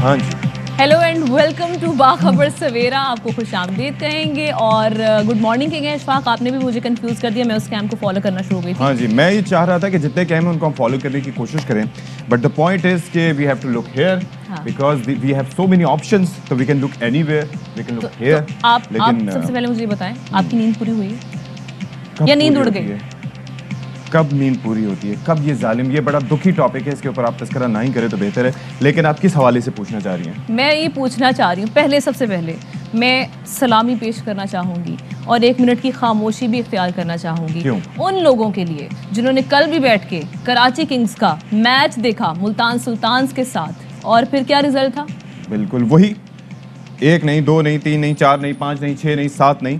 हाँ जी। Hello and welcome to बाखबर सवेरा। आपको खुश आमदीद कहेंगे और गुड मॉर्निंग कहेंगे। इशफाक, आपने भी मुझे कंफ्यूज कर दिया, मैं उस कैम को फॉलो करना शुरू हो गई थी। हाँ जी, मैं ये चाह रहा था कि जितने कैम हैं उनको हम फॉलो करने की कोशिश करें, बट द पॉइंट इज कि we have to look here because we have so many options, तो we can look anywhere, we can look here. आप सबसे पहले मुझे ये बताएं, आपकी नींद पूरी हुई है या नींद उड़ गई? कब नींद पूरी होती है, कब ये जालिम, ये बड़ा दुखी टॉपिक है, इसके ऊपर आप तस्करा ना ही करें तो बेहतर है। लेकिन आप किस हवाले से पूछना चाह रही हैं? मैं ये पूछना चाह रही हूँ, सबसे पहले मैं सलामी पेश करना चाहूँगी और 1 मिनट की खामोशी भी इख्तियार करना चाहूँगी। क्यों? उन लोगों के लिए जिन्होंने कल भी बैठ के कराची किंग्स का मैच देखा मुल्तान सुल्तान्स के साथ, और फिर क्या रिजल्ट था? बिल्कुल वही, 1 नहीं, 2 नहीं, 3 नहीं, 4 नहीं, 5 नहीं, 6 नहीं, 7 नहीं,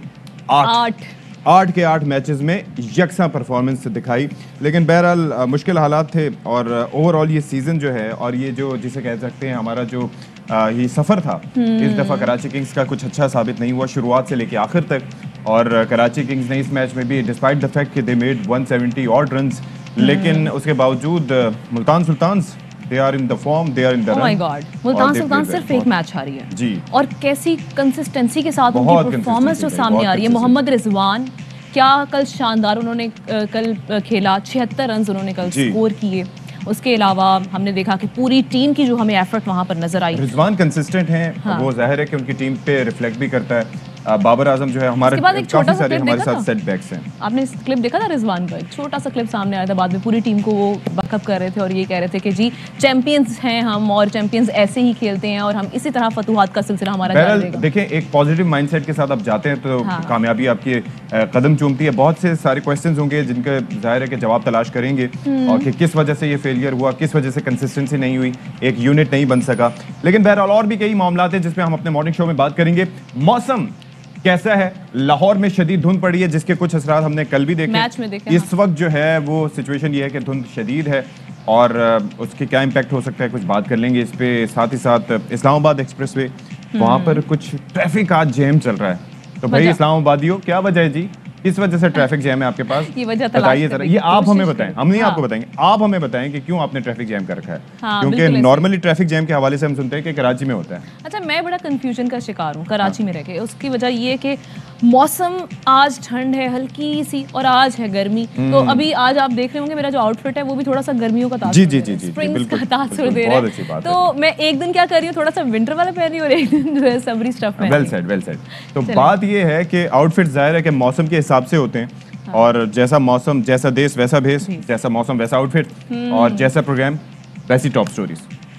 8 के 8 मैचेस में यकसा परफॉर्मेंस दिखाई। लेकिन बहरहाल मुश्किल हालात थे और ओवरऑल ये सीज़न जो है और ये जो जिसे कह सकते हैं हमारा जो ये सफ़र था, इस दफ़ा कराची किंग्स का कुछ अच्छा साबित नहीं हुआ शुरुआत से लेके आखिर तक। और कराची किंग्स ने इस मैच में भी डिस्पाइट द फैक्ट कि दे मेड 170 ऑड रन्स, लेकिन उसके बावजूद Multan Sultans they are in the form, they are in the run. Oh my God, Multan Sultan सिर्फ एक मैच हारी है जी, और कैसी कंसिस्टेंसी के साथ उनकी परफॉर्मेंस जो सामने आ रही है। मोहम्मद रिजवान क्या कल शानदार उन्होंने कल खेला, 76 रन उन्होंने कल स्कोर किए। उसके अलावा हमने देखा कि पूरी टीम की जो हमें एफर्ट वहाँ पर नजर आई। रिजवान कंसिस्टेंट हैं, हाँ। वो जाहिर है कि उनकी टीम पे रिफ्लेक्ट भी करता है। बाबर आजम जो है हमारे काफी सारे हमारे साथ सेटबैक्स हैं। आपने क्लिप देखा था रिजवान का? एक छोटा सा क्लिप सामने आया था, बाद में पूरी टीम को वो बकअप कर रहे थे और ये कह रहे थे कि जी चैंपियंस हैं हम और चैंपियंस ऐसे ही खेलते हैं और हम इसी तरह फतूहात का सिलसिला हमारा जारी रहेगा। देखें, एक पॉजिटिव माइंडसेट के साथ आप जाते हैं तो कामयाबी आपकी कदम चूमती है। बहुत से सारे क्वेश्चंस होंगे जिनके जाहिर है कि जवाब तलाश करेंगे और कि किस वजह से ये फेलियर हुआ, किस वजह से कंसिस्टेंसी नहीं हुई, एक यूनिट नहीं बन सका। लेकिन बहरहाल और भी कई मामलात हैं जिसमें हम अपने मॉर्निंग शो में बात करेंगे। मौसम कैसा है? लाहौर में शदीद धुंध पड़ी है जिसके कुछ असरात हमने कल भी देखे, मैच में देखे। इस वक्त जो है वो सिचुएशन ये है कि धुंध शदीद है और उसके क्या इम्पैक्ट हो सकता है कुछ बात कर लेंगे इस पे। साथ ही साथ इस्लामाबाद एक्सप्रेसवे, वहाँ पर कुछ ट्रैफिक आज जैम चल रहा है। तो भाई इस्लामाबादियों, क्या वजह है जी, किस वजह से ट्रैफिक जैम है आपके पास? ये वजह बताइए जरा, ये आप हमें बताएं, हम नहीं आपको बताएंगे, आप हमें बताएं कि क्यों आपने ट्रैफिक जैम कर रखा है। क्योंकि नॉर्मली ट्रैफिक जैम के हवाले से हम सुनते हैं कि कराची में होता है। अच्छा, मैं बड़ा कंफ्यूजन का शिकार हूँ कराची में रह के। उसकी वजह ये कि मौसम आज ठंड है हल्की सी और आज है गर्मी। तो अभी आज आप देख रहे होंगे मेरा जो आउटफिट है वो भी थोड़ा सा गर्मियों का तासुर दे रहा है, स्प्रिंग्स का तासुर दे रहा है। तो मैं एक दिन क्या कर रही हूँ, थोड़ा सा विंटर वाला पहन रही हूँ और एक दिन जो है समरी स्टफ में। Well said. तो बात ये है कि आउटफिट जाहिर है कि मौसम के हिसाब से होते हैं और जैसा मौसम जैसा देश वैसा भेष, जैसा मौसम वैसा आउटफिट और जैसा प्रोग्राम वैसी टॉप स्टोरीज।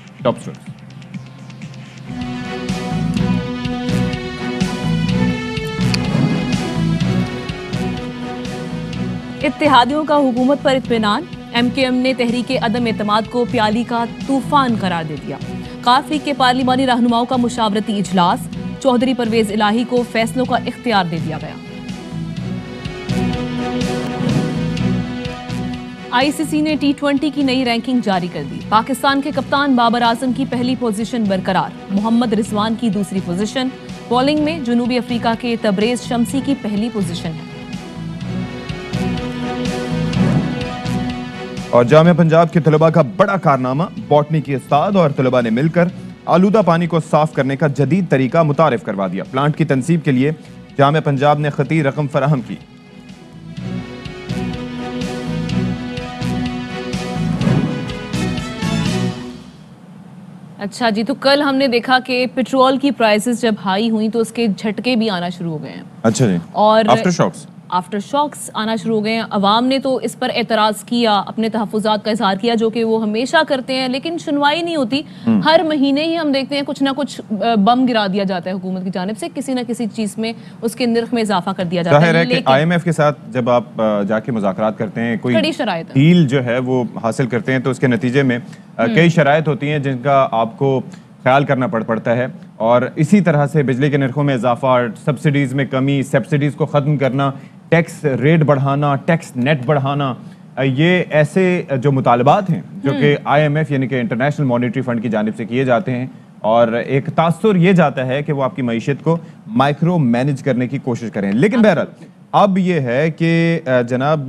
इत्तेहादियों का हुकूमत पर इत्मीनान, MKM ने तहरीके अदम एतमाद को प्याली का तूफान करार दे दिया। काफ लीग के पार्लिमानी रहनुमाओं का मुशावरती इजलास, चौधरी परवेज इलाही को फैसलों का इख्तियार दे दिया गया। ICC ने T20 की नई रैंकिंग जारी कर दी। पाकिस्तान के कप्तान बाबर आजम की पहली पोजीशन बरकरार, मोहम्मद रिजवान की दूसरी पोजीशन। बॉलिंग में जनूबी अफ्रीका के तबरेज शम्सी की पहली पोजीशन है। और जामिया पंजाब के तलबा का बड़ा कारनामा, बॉटनी की उस्ताद और तलबा ने मिलकर आलूदा पानी को साफ करने का जदीद तरीका मुतारिफ करवा दिया। प्लांट की तनसीब के लिए जामिया पंजाब ने खती रकम फराहम की। अच्छा जी, तो कल हमने देखा कि पेट्रोल की प्राइसेस जब हाई हुई तो उसके झटके भी आना शुरू हो गए हैं। अच्छा जी, और आफ्टर शॉक्स आना शुरू हो गए हैं। अवाम ने तो इस पर एतराज़ किया, अपने तहफ़्फ़ुज़ात का इज़हार किया, जो कि वो हमेशा करते हैं, लेकिन सुनवाई नहीं होती। हर महीने ही हम देखते हैं कुछ ना कुछ बम गिरा दिया जाता है हुकूमत की जानिब से, किसी ना किसी चीज़ में उसके निर्ख में इजाफा कर दिया जाता है। लेकिन IMF के साथ जब आप जाके मुज़ाकरात करते हैं, कोई डील जो है वो हासिल करते हैं, तो उसके नतीजे में कई शराइत होती हैं जिनका आपको ख्याल करना पड़ता है। और इसी तरह से बिजली के निर्खों में इजाफा, सब्सिडीज़ में कमी, सब्सिडीज़ को ख़त्म करना, टैक्स रेट बढ़ाना, टैक्स नेट बढ़ाना, ये ऐसे जो मुतालबात हैं जो कि IMF यानी कि इंटरनेशनल मॉनेटरी फंड की जानिब से किए जाते हैं और एक तासुर ये जाता है कि वो आपकी मईशत को माइक्रो मैनेज करने की कोशिश करें। लेकिन बहरहाल अब ये है कि जनाब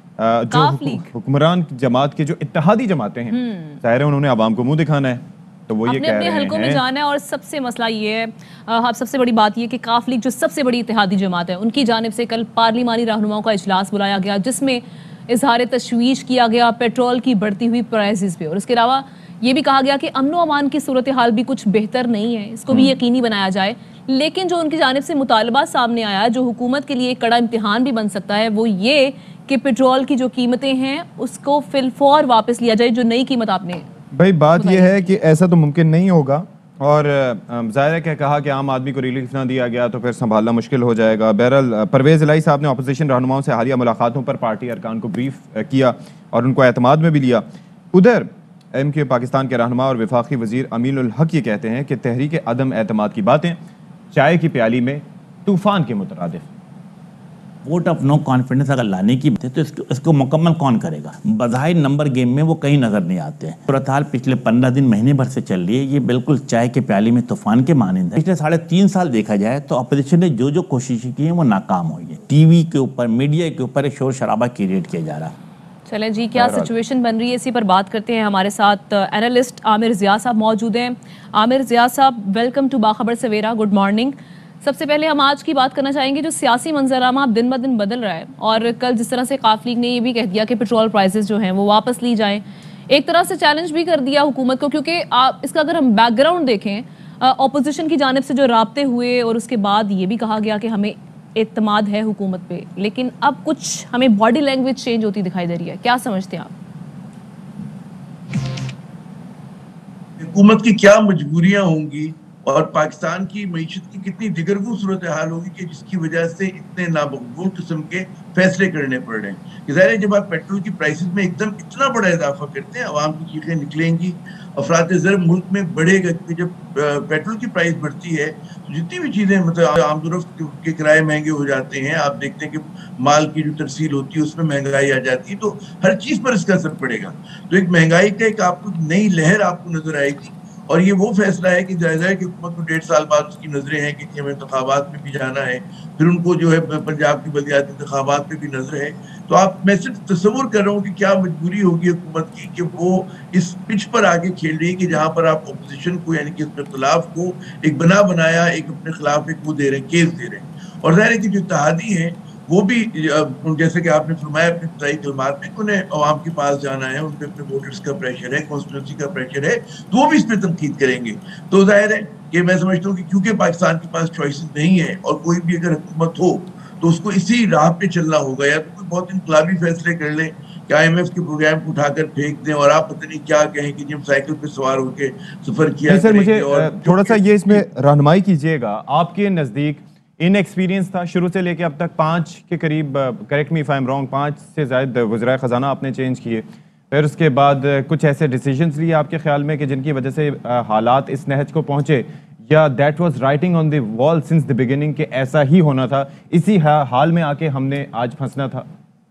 जो हुक्मरान जमात की जो इत्तेहादी जमातें हैं, जाहिर है उन्होंने आवाम को मुंह दिखाना है, تو وہ یہ کہہ رہے ہیں حلقوں میں جانا ہے. اور سب سے مسئلہ یہ ہے, سب سے بڑی بات یہ کہ کاف لیگ جو سب سے بڑی اتحادی جماعت ہے, ان کی جانب سے کل پارلیمانی رہنماؤں کا اجلاس بلایا گیا جس میں اظہار تشویش کیا گیا پیٹرول کی بڑھتی ہوئی پرائسز پہ, اور اس کے علاوہ یہ بھی کہا گیا کہ امن و امان کی صورتحال بھی کچھ بہتر نہیں ہے, اس کو بھی یقینی بنایا جائے. لیکن جو ان کی جانب سے مطالبہ سامنے آیا جو حکومت کے لیے ایک کڑا امتحان بھی بن سکتا ہے وہ یہ کہ پیٹرول کی جو قیمتیں ہیں اس کو فی الفور واپس لیا جائے, جو نئی قیمت آپ نے. بھائی بات یہ ہے کہ ایسا تو ممکن نہیں ہوگا, اور ظاہر ہے کہ کہا کہ عام آدمی کو ریلیف نہ دیا گیا تو پھر سنبھالنا مشکل ہو جائے گا. بہرحال پرویز الہی صاحب نے اپوزیشن رہنماؤں سے حالیہ ملاقاتوں پر پارٹی ارکان کو بریف کیا اور ان کو اعتماد میں بھی لیا. ادھر ایم کیو پاکستان کے رہنما اور وفاقی وزیر امین الحق یہ کہتے ہیں کہ تحریک عدم اعتماد کی باتیں چائے کی پیالی میں طوفان کے مترادف. ووٹ آف نو کانفیڈنس اگر لانے کی بات ہے تو اس کو مکمل کون کرے گا؟ بظاہر نمبر گیم میں وہ کہیں نظر نہیں آتے ہیں. صورتحال پچھلے 15 دن مہینے بھر سے چل رہی ہے, یہ بالکل چائے کے پیالی میں طوفان کے مانند ہے. پچھلے 3.5 سال دیکھا جائے تو اپوزیشن نے جو کوششیں کی ہیں وہ ناکام ہوئی ہیں. ٹی وی کے اوپر, میڈیا کے اوپر ایک شور شرابہ کریٹ کیا جا رہا. چلیں جی, کیا سچویشن بن رہی ہے اسی پر بات کرتے ہیں. ہمارے ساتھ اینالسٹ عامر ضیاء صاحب موجود ہیں. عامر ضیاء صاحب, ویلکم ٹو باخبر سویرا, گڈ مارننگ. سب سے پہلے ہم آج کی بات کرنا چاہیں گے جو سیاسی منظرنامہ دن بہ دن بدل رہا ہے, اور کل جس طرح سے کاف لیگ نے یہ بھی کہہ دیا کہ پیٹرول پرائسز جو ہیں وہ واپس لی جائیں, ایک طرح سے چیلنج بھی کر دیا حکومت کو, کیونکہ اس کا اگر ہم بیک گراؤنڈ دیکھیں اپوزیشن کی جانب سے جو رابطے ہوئے اور اس کے بعد یہ بھی کہا گیا کہ ہمیں اعتماد ہے حکومت پہ, لیکن اب کچھ ہمیں باڈی لینگویج چینج ہوتی دکھائی دے رہی ہے. کیا سمجھتے ہیں آپ؟ حکومت کی کیا مجبوریاں ہوں گی اور پاکستان کی معیشت کی کتنی دگرگوں صورتحال ہوگی کہ جس کی وجہ سے اتنے نامقبول قسم کے فیصلے کرنے پڑ رہے ہیں. کہ ظاہر ہے جب آپ پیٹرول کی پرائسز میں ایک دم اتنا بڑا اضافہ کرتے ہیں, عوام کی چیخیں نکلیں گی, افراط زر ملک میں بڑھے گا, کیونکہ جب پیٹرول کی پرائس بڑھتی ہے تو جتنی بھی چیزیں مطلب عام طور کے کرائے مہنگے ہو جاتے ہیں. آپ دیکھتے ہیں کہ مال کی جو ترسیل ہوتی ہے اس میں مہنگائی آ جاتی ہے, تو ہر چیز پر اس کا اثر پڑے گا. تو ایک مہنگائی کا ایک آپ کو نئی لہر آپ کو نظر آئے گی, اور یہ وہ فیصلہ ہے کہ جائزہ ہے کہ حکومت کو 1.5 سال بعد اس کی نظریں ہیں کہ ہمیں انتخابات میں بھی جانا ہے, پھر ان کو جو ہے پنجاب کی بلدیاتی انتخابات میں بھی نظر ہے. تو میں صرف تصور کر رہا ہوں کہ کیا مجبوری ہوگی حکومت کی کہ وہ اس پچ پر آگے کھیل رہی ہے کہ جہاں پر آپ اپوزیشن کو یعنی کہ اس اختلاف کو ایک بنا بنایا ایک اپنے خلاف ایک وہ دے رہے ہیں, کیس دے رہے ہیں. اور ظاہر ہے کہ جو اتحادی ہیں وہ بھی جیسے کہ آپ نے فرمایا اپنے ابتدائی کلمات میں کہ انہیں عوام کے پاس جانا ہے, ان پہ اپنے ووٹرز کا پریشر ہے, کانسٹیٹوئنسی کا پریشر ہے, تو وہ بھی اس پہ تنقید کریں گے. تو ظاہر ہے کہ میں سمجھتا ہوں کہ کیونکہ پاکستان کے پاس چوائسز نہیں ہے اور کوئی بھی اگر حکومت ہو تو اس کو اسی راہ پہ چلنا ہوگا, یا تو کوئی بہت انقلابی فیصلے کر لیں کہ IMF کے پروگرام کو اٹھا کر پھینک دیں اور آپ پتہ نہیں کیا کہیں کہ جب سائیکل پہ سوار ہو کے سفر کیا کریں گے. مجھے تھوڑا سا یہ اس میں رہنمائی کیجئے گا, آپ کے نزدیک ان ایکسپیرینس تھا شروع سے لے کے اب تک 5 کے قریب, correct me if I am wrong, 5 سے زائد وزرائے خزانہ آپ نے چینج کیے, پھر اس کے بعد کچھ ایسے ڈیسیجنز لیے آپ کے خیال میں کہ جن کی وجہ سے حالات اس نہج کو پہنچے, یا that was writing on the wall since the beginning کہ ایسا ہی ہونا تھا, اسی حال میں آ کے ہم نے آج پھنسنا تھا؟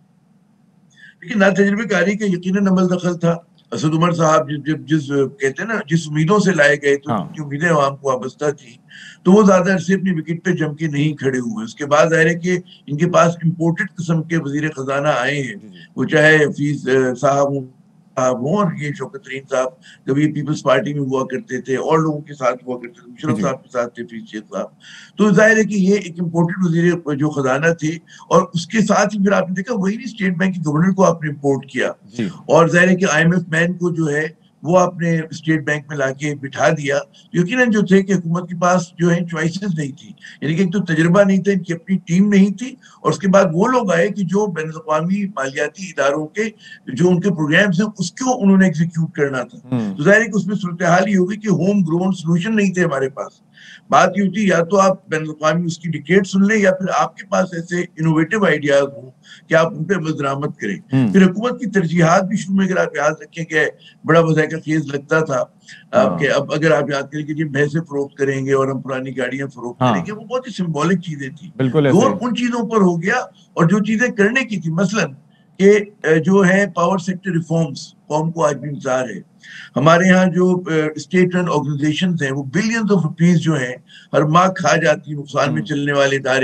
لیکن نا تجربے کاری کا یقیناً عمل دخل تھا. اسد عمر صاحب جس کہتے ہیں نا جس امیدوں سے لائے گئے تو جو امیدیں عوام کو وابستہ تھی تو وہ زیادہ عرصے اپنی وکٹ پہ جم کے نہیں کھڑے ہوئے. اس کے بعد ظاہر ہے کہ ان کے پاس امپورٹڈ قسم کے وزیر خزانہ آئے ہیں, وہ چاہے حفیظ صاحب ہوں اور یہ شوکت ترین صاحب کبھی پیپلز پارٹی میں ہوا کرتے تھے اور لوگوں کے ساتھ ہوا کرتے تھے, مشرف صاحب کے ساتھ تھے, حفیظ شیخ صاحب. تو ظاہر ہے کہ یہ ایک امپورٹڈ وزیر جو خزانہ تھے, اور اس کے ساتھ ہی پھر آپ نے دیکھا وہی بھی اسٹیٹ بینک کے گورنر کو آپ نے امپورٹ کیا, اور ظاہر ہے کہ IMF مین کو جو ہے وہ آپ نے اسٹیٹ بینک میں لا کے بٹھا دیا. یقیناً جو تھے کہ حکومت کے پاس جو ہے چوائسز نہیں تھی, یعنی کہ ایک تو تجربہ نہیں تھا, ان کی اپنی ٹیم نہیں تھی, اور اس کے بعد وہ لوگ آئے کہ جو بین الاقوامی مالیاتی اداروں کے جو ان کے پروگرامز ہیں اس کو انہوں نے ایگزیکیوٹ کرنا تھا. تو ظاہر ہے کہ اس میں صورتحال یہ ہوگی کہ ہوم گرون سولوشن نہیں تھے ہمارے پاس. بات یہ ہوتی یا تو آپ بین الاقوامی اس کی ڈکیٹ سن لیں, یا پھر آپ کے پاس ایسے انوویٹو آئیڈیاز ہوں کہ آپ ان پہ عمل درآمد کریں. پھر حکومت کی ترجیحات بھی شروع میں اگر آپ یاد رکھیں کہ بڑا وظائقہ خیز لگتا تھا کہ اب اگر آپ یاد کریں کہ جی بھینسیں فروخت کریں گے اور ہم پرانی گاڑیاں فروخت کریں گے, وہ بہت ہی سمبولک چیزیں تھیں. دور ان چیزوں پر ہو گیا, اور جو چیزیں کرنے کی تھی مثلاً کہ جو ہے پاور سیکٹر ریفارمز قوم کو آج بھی انتظار ہے. ہمارے ہاں جو اسٹیٹ رن آرگنائزیشنز ہیں وہ بلینز آف روپیز جو ہیں ہر ماہ کھا جاتی, نقصان میں چلنے والے ادارے,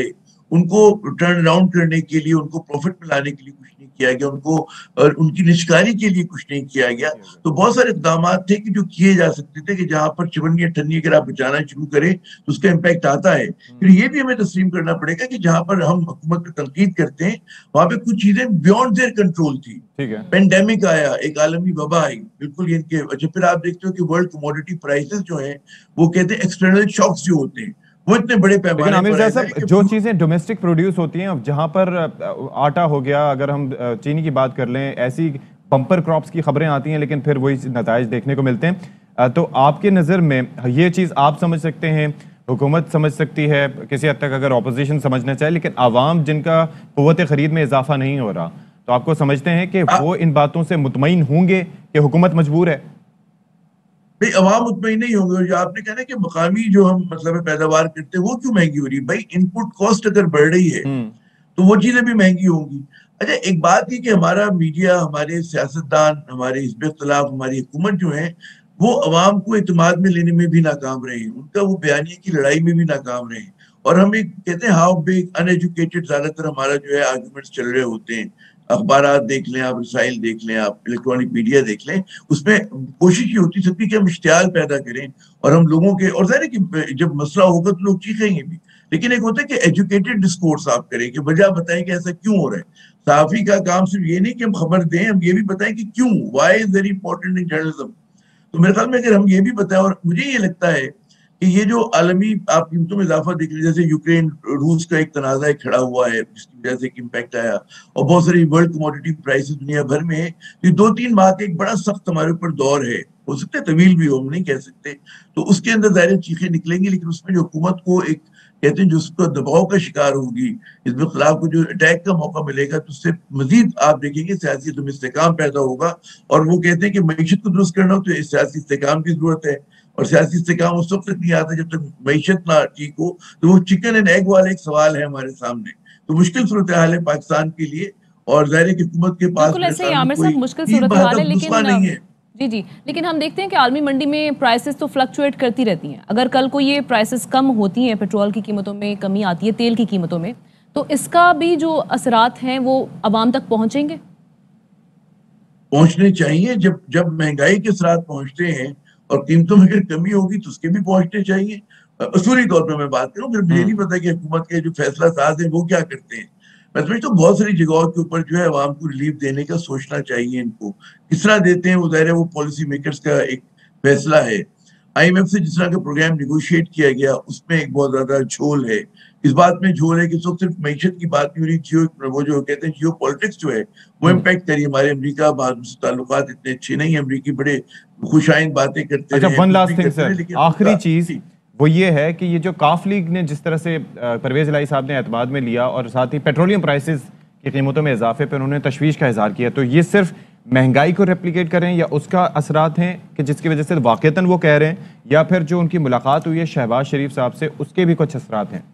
ان کو ٹرن اراؤنڈ کرنے کے لیے, ان کو پروفٹ میں لانے کے لیے کچھ نہیں کیا گیا, ان کو اور ان کی نشکاری کے لیے کچھ نہیں کیا گیا. تو بہت سارے اقدامات تھے کہ جو کیے جا سکتے تھے کہ جہاں پر چونی اٹھنی اگر آپ بچانا شروع کریں تو اس کا امپیکٹ آتا ہے. پھر یہ بھی ہمیں تسلیم کرنا پڑے گا کہ جہاں پر ہم حکومت کی تنقید کرتے ہیں وہاں پہ کچھ چیزیں بیونڈ دیئر کنٹرول تھی. پینڈیمک آیا, ایک عالمی وبا آئی, بالکل ان کے. اچھا پھر آپ دیکھتے ہو کہ ورلڈ کموڈیٹی پرائسز جو ہیں وہ کہتے ہیں ایکسٹرنل شاکس جو ہوتے ہیں وہ اتنے بڑے پیمانے پر جو چیزیں ڈومیسٹک پروڈیوس ہوتی ہیں, جہاں پر آٹا ہو گیا, اگر ہم چینی کی بات کر لیں, ایسی بمپر کراپس کی خبریں آتی ہیں لیکن پھر وہی نتائج دیکھنے کو ملتے ہیں. تو آپ کے نظر میں یہ چیز آپ سمجھ سکتے ہیں, حکومت سمجھ سکتی ہے کسی حد تک اگر اپوزیشن سمجھنا چاہے, لیکن عوام جن کا قوت خرید میں اضافہ نہیں ہو رہا, تو آپ کو سمجھتے ہیں کہ وہ ان باتوں سے مطمئن ہوں گے کہ حکومت مجبور ہے؟ بھائی عوام مطمئن نہیں ہوں گے. جو آپ نے کہا نا کہ مقامی جو ہم مطلب پیداوار کرتے ہیں وہ کیوں مہنگی ہو رہی ہے؟ بھائی ان پٹ کاسٹ اگر بڑھ رہی ہے تو وہ چیزیں بھی مہنگی ہوں گی. اچھا ایک بات یہ کہ ہمارا میڈیا, ہمارے سیاستدان, ہمارے حزب اختلاف, ہماری حکومت جو ہے وہ عوام کو اعتماد میں لینے میں بھی ناکام رہے ہیں, ان کا وہ بیانیے کی لڑائی میں بھی ناکام رہے ہیں. اور ہم ایک کہتے ہیں ہاؤ بگ ان ایجوکیٹڈ زیادہ تر ہمارا جو ہے آرگومنٹس چل رہے ہوتے ہیں. اخبارات دیکھ لیں آپ, رسائل دیکھ لیں آپ, الیکٹرانک میڈیا دیکھ لیں, اس میں کوشش یہ ہوتی سکتی کہ ہم اشتعال پیدا کریں اور ہم لوگوں کے, اور ظاہر ہے کہ جب مسئلہ ہوگا تو لوگ چیخیں گے بھی, لیکن ایک ہوتا ہے کہ ایجوکیٹڈ ڈسکورس آپ کریں کہ وجہ بتائیں کہ ایسا کیوں ہو رہا ہے. صحافی کا کام صرف یہ نہیں کہ ہم خبر دیں, ہم یہ بھی بتائیں کہ کیوں, why is very important in journalism. تو میرے خیال میں اگر ہم یہ بھی بتائیں, اور مجھے یہ لگتا ہے کہ یہ جو عالمی آپ قیمتوں میں اضافہ دیکھ لیں, جیسے یوکرین روس کا ایک تنازع کھڑا ہوا ہے جس کی وجہ سے ایک امپیکٹ آیا, اور بہت ساری ورلڈ کموڈیٹی پرائسز دنیا بھر میں ہے. یہ 2-3 ماہ کا ایک بڑا سخت ہمارے اوپر دور ہے, ہو سکتا ہے طویل بھی ہو, ہم نہیں کہہ سکتے. تو اس کے اندر ظاہر چیخیں نکلیں گی, لیکن اس میں جو حکومت کو ایک کہتے ہیں جو اس کو دباؤ کا شکار ہوگی, حزب اختلاف کو جو اٹیک کا موقع ملے گا, تو اس سے مزید آپ دیکھیں گے سیاسی میں استحکام پیدا ہوگا. اور وہ کہتے ہیں کہ معیشت کو درست کرنا ہو تو سیاسی استحکام کی ضرورت ہے, اور سیاسی استحکام اس وقت تک نہیں آتا جب تک معیشت نہ ٹھیک ہو. تو وہ چکن اینڈ ایگ والا ایک سوال ہے ہمارے سامنے. تو مشکل صورتحال ہے پاکستان کے لیے, اور ظاہر ہے کہ حکومت کے پاس مشکل صورتحال ہے, لیکن نہیں ہے. جی لیکن ہم دیکھتے ہیں کہ عالمی منڈی میں پرائسز تو فلکچویٹ کرتی رہتی ہیں. اگر کل کو یہ پرائسز کم ہوتی ہیں, پیٹرول کی قیمتوں میں کمی آتی ہے, تیل کی قیمتوں میں, تو اس کا بھی جو اثرات ہیں وہ عوام تک پہنچیں گے؟ پہنچنے چاہیے. جب مہنگائی کے اثرات پہنچتے ہیں اور قیمتوں میں اگر کمی ہوگی تو اس کے بھی پہنچنے چاہیے. اصولی طور پہ میں بات کروں, پھر مجھے نہیں پتا کہ حکومت کے جو فیصلہ ساز ہیں وہ کیا کرتے ہیں. میں سمجھتا ہوں بہت ساری جگہوں کے اوپر جو ہے عوام کو ریلیف دینے کا سوچنا چاہیے. ان کو کس طرح دیتے ہیں وہ ظاہر ہے وہ پالیسی میکرز کا ایک فیصلہ ہے. آئی ایم ایف سے جس طرح کا پروگرام نیگوشیٹ کیا گیا اس میں ایک بہت زیادہ جھول ہے. اس بات میں جھول ہے کہ صرف معیشت کی بات نہیں ہو رہی, وہ جو کہتے ہیں جیو پالیٹکس جو ہے وہ امپیکٹ کری. ہمارے امریکہ بعض تعلقات اتنے اچھے نہیں ہیں, امریکی بڑے خوش آئند باتیں کرتے ہیں. ون لاسٹ تھنگ سر, آخری چیز وہ یہ ہے کہ یہ جو کاف لیگ نے جس طرح سے پرویز الہی صاحب نے اعتماد میں لیا, اور ساتھ ہی پیٹرولیم پرائسز کی قیمتوں میں اضافے پہ انہوں نے تشویش کا اظہار کیا, تو یہ صرف مہنگائی کو ریپلیکیٹ کریں یا اس کا اثرات ہیں کہ جس کی وجہ سے واقعتاً وہ کہہ رہے ہیں, یا پھر جو ان کی ملاقات ہوئی ہے شہباز شریف صاحب سے اس کے بھی کچھ اثرات ہیں؟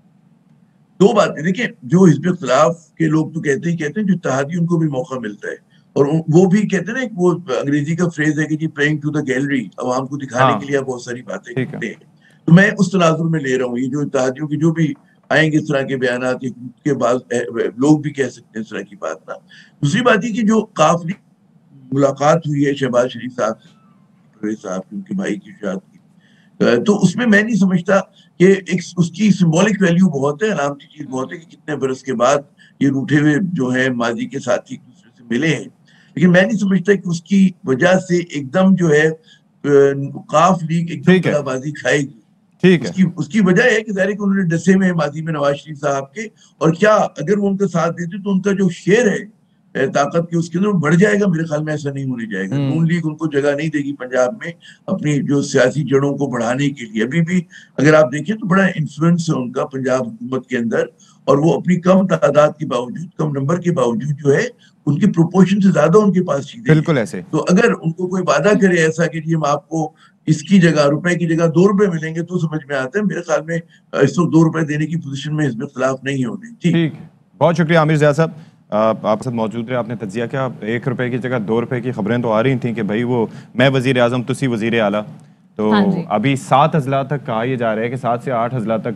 دو باتیں دیکھیں, جو حزب اختلاف کے لوگ تو کہتے ہیں جو اتحادی ان کو بھی موقع ملتا ہے, اور وہ بھی کہتے ہیں نا, وہ انگریزی کا فریز ہے کہ جی پلینگ ٹو دا گیلری, عوام کو دکھانے کے لیے بہت ساری باتیں کرتے ہیں. تو میں اس تناظر میں لے رہا ہوں یہ جو اتحادیوں کی جو بھی آئیں گے اس طرح کے بیانات, کے بعض لوگ بھی کہہ سکتے ہیں اس طرح کی بات. نہ دوسری بات یہ کہ جو کافی ملاقات ہوئی ہے شہباز شریف صاحب کی, ان کے بھائی کی شاد کی, تو اس میں نہیں سمجھتا کہ اس کی سمبولک ویلیو بہت ہے, علامتی چیز بہت ہے کہ کتنے برس کے بعد یہ روٹھے ہوئے جو ہیں ماضی کے ساتھی ایک دوسرے سے ملے ہیں. لیکن میں نہیں سمجھتا کہ اس کی وجہ سے ایک دم جو ہے کاف لیگ ایک دم کلا بازی کھائے گی. اس کی وجہ ہے کہ ظاہر ہے کہ انہوں نے ڈسے میں ماضی میں نواز شریف صاحب کے, اور کیا اگر وہ ان کا ساتھ دیتے تو ان کا جو شیئر ہے طاقت کی اس کے اندر بڑھ جائے گا. میرے خیال میں ایسا نہیں ہونے جائے گا. نون لیگ ان کو جگہ نہیں دے گی پنجاب میں اپنی جو سیاسی جڑوں کو بڑھانے کے لیے. ابھی بھی اگر آپ دیکھیں تو بڑا انفلوئنس ہے ان کا پنجاب حکومت کے اندر, اور وہ اپنی کم تعداد کے باوجود, کم نمبر کے باوجود جو ہے ان کی پروپورشن سے زیادہ ان کے پاس چیزیں بالکل ایسے. تو اگر ان کو کوئی وعدہ کرے ایسا کہ ہم آپ کو اس کی جگہ روپے کی جگہ 2 روپے ملیں گے تو سمجھ میں آتا ہے. میرے خیال میں اس وقت 2 روپے دینے کی پوزیشن میں حزب اختلاف نہیں ہونے. ٹھیک, بہت شکریہ عامر ضیاء صاحب, آپ ساتھ موجود رہے. آپ نے تجزیہ کیا, 1 روپے کی جگہ 2 روپے کی خبریں تو آ رہی تھیں کہ بھائی وہ میں وزیر اعظم تسی وزیر اعلیٰ, تو ابھی 7 اضلاع تک کہا یہ جا رہا ہے کہ 7 سے 8 اضلاع تک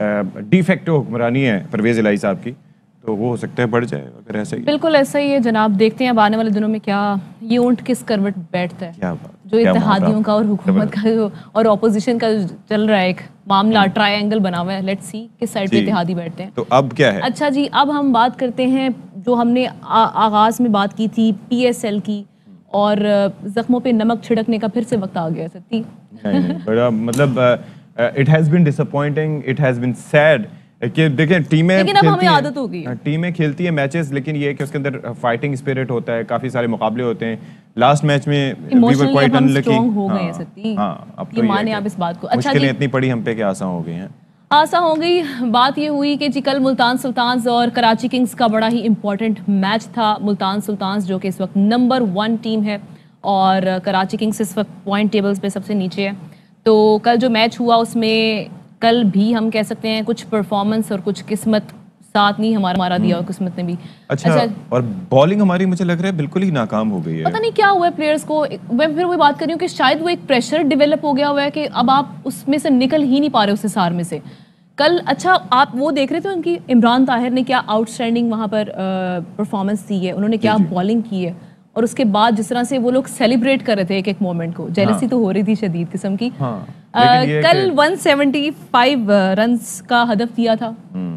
डी फैक्टो हुक्मरानी है परवेज़ इलाही साहब की, तो वो हो सकता है बढ़ जाए अगर ऐसा ही। बिल्कुल ऐसा ही है जनाब, देखते हैं अब आने वाले दिनों में क्या ये ऊंट किस करवट बैठता है। क्या बात, जो इत्तेहादियों का और हुकूमत का जो और ऑपोजिशन का जो चल रहा है एक मामला, ट्रायंगल बना हुआ है, लेट्स सी किस साइड पे इत्तेहादी बैठते हैं। तो अब क्या है? अच्छा जी, अब हम बात करते हैं जो हमने आगाज में बात की थी PSL की, और जख्मों पे नमक छिड़कने का फिर से वक्त आ गया। सत्ती नहीं, बड़ा मतलब it has been disappointing, it has been sad कि देखें टीमें, लेकिन अब हमें आदत हो गई, टीमें खेलती है मैचेस, लेकिन ये है कि उसके अंदर फाइटिंग स्पिरिट होता है, काफी सारे मुकाबले होते हैं। लास्ट मैच में वी वर क्वाइट अनलकी हो गए हैं सत्ती। अब तो माने आप इस बात को। अच्छा मुश्किलें इतनी पड़ी हम पे कि आसान हो गई हैं। आसान हो गई। बात ये हुई कि जी कल मुल्तान सुल्तान्स और कराची किंग्स का बड़ा ही इंपॉर्टेंट मैच था। मुल्तान सुल्तान्स जो कि इस वक्त नंबर 1 टीम है और कराची किंग्स इस वक्त पॉइंट टेबल्स पे सबसे नीचे है। तो कल जो मैच हुआ उसमें कल भी हम कह सकते हैं कुछ परफॉर्मेंस और कुछ किस्मत साथ नहीं हमारा दिया, और किस्मत ने भी। अच्छा, और बॉलिंग हमारी मुझे लग रहा है बिल्कुल ही नाकाम हो गई है। पता नहीं क्या हुआ है प्लेयर्स को। मैं फिर वही बात कर रही हूँ कि शायद वो एक प्रेशर डेवलप हो गया हुआ है कि अब आप उसमें से निकल ही नहीं पा रहे उस हिसार में से। कल अच्छा आप वो देख रहे थे उनकी, इमरान ताहिर ने क्या आउटस्टैंडिंग वहाँ पर परफॉर्मेंस दी है, उन्होंने क्या बॉलिंग की है, और उसके बाद जिस तरह से वो लोग सेलिब्रेट कर रहे थे एक एक मोमेंट को, जेलसी तो हो रही थी शदीद किस्म की। कल 175 रन्स का हदफ दिया था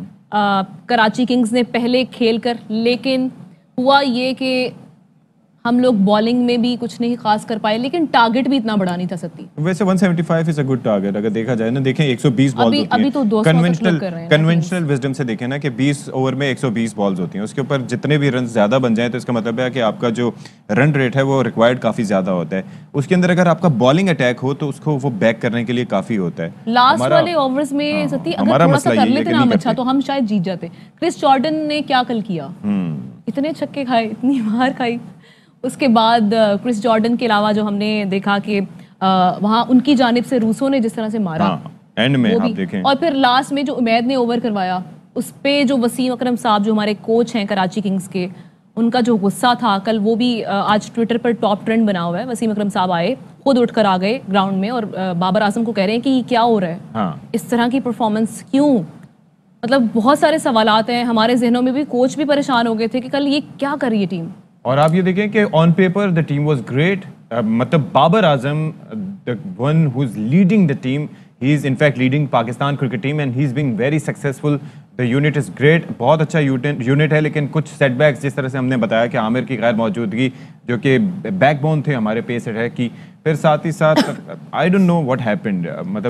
कराची किंग्स ने पहले खेलकर, लेकिन हुआ ये कि हम लोग बॉलिंग में भी कुछ नहीं खास कर पाए, लेकिन टारगेट भी इतना बड़ा नहीं था सत्ती। वैसे 175 इज अ गुड टारगेट अगर देखा जाए ना। देखें 120 बॉल्स होती हैं, तो कन्वेंशनल विजडम से देखें ना कि 20 ओवर में 120 बॉल्स होती हैं, उसके ऊपर जितने भी रन ज्यादा बन जाए तो इसका मतलब है कि आपका जो रन रेट है वो रिक्वायर्ड काफी ज्यादा होता है। उसके अंदर अगर आपका बॉलिंग अटैक हो तो उसको वो बैक करने के लिए काफी होता है। लास्ट वाले ओवर्स में सत्ती अगर थोड़ा सा कर लेते ना अच्छा तो हम शायद जीत जाते। क्रिस जॉर्डन ने क्या कल किया, इतने छक्के खाए, इतनी मार खाई। उसके बाद क्रिस जॉर्डन के अलावा जो हमने देखा कि वहाँ उनकी जानिब से रूसो ने जिस तरह से मारा एंड में आप देखें, और फिर लास्ट में जो उमैद ने ओवर करवाया उस पे जो वसीम अकरम साहब जो हमारे कोच हैं कराची किंग्स के, उनका जो गुस्सा था कल वो भी आज ट्विटर पर टॉप ट्रेंड बना हुआ है। वसीम अकरम साहब आए, खुद उठकर आ गए ग्राउंड में और बाबर आजम को कह रहे हैं कि क्या हो रहा है, इस तरह की परफॉर्मेंस क्यों। मतलब बहुत सारे सवालात हैं हमारे जहनों में भी। कोच भी परेशान हो गए थे कि कल ये क्या कर रही है टीम। और आप ये देखें कि on paper the team was great, मतलब Babar Azam the one who is leading the team, he is in fact leading Pakistan cricket team and he is being very successful. The unit is great, बहुत अच्छा unit है, लेकिन कुछ setbacks जिस तरह से हमने बताया कि आमिर की गैर मौजूदगी जो कि बैकबोन थे हमारे पेस अटैक की, फिर साथ ही साथ I don't know what happened, मतलब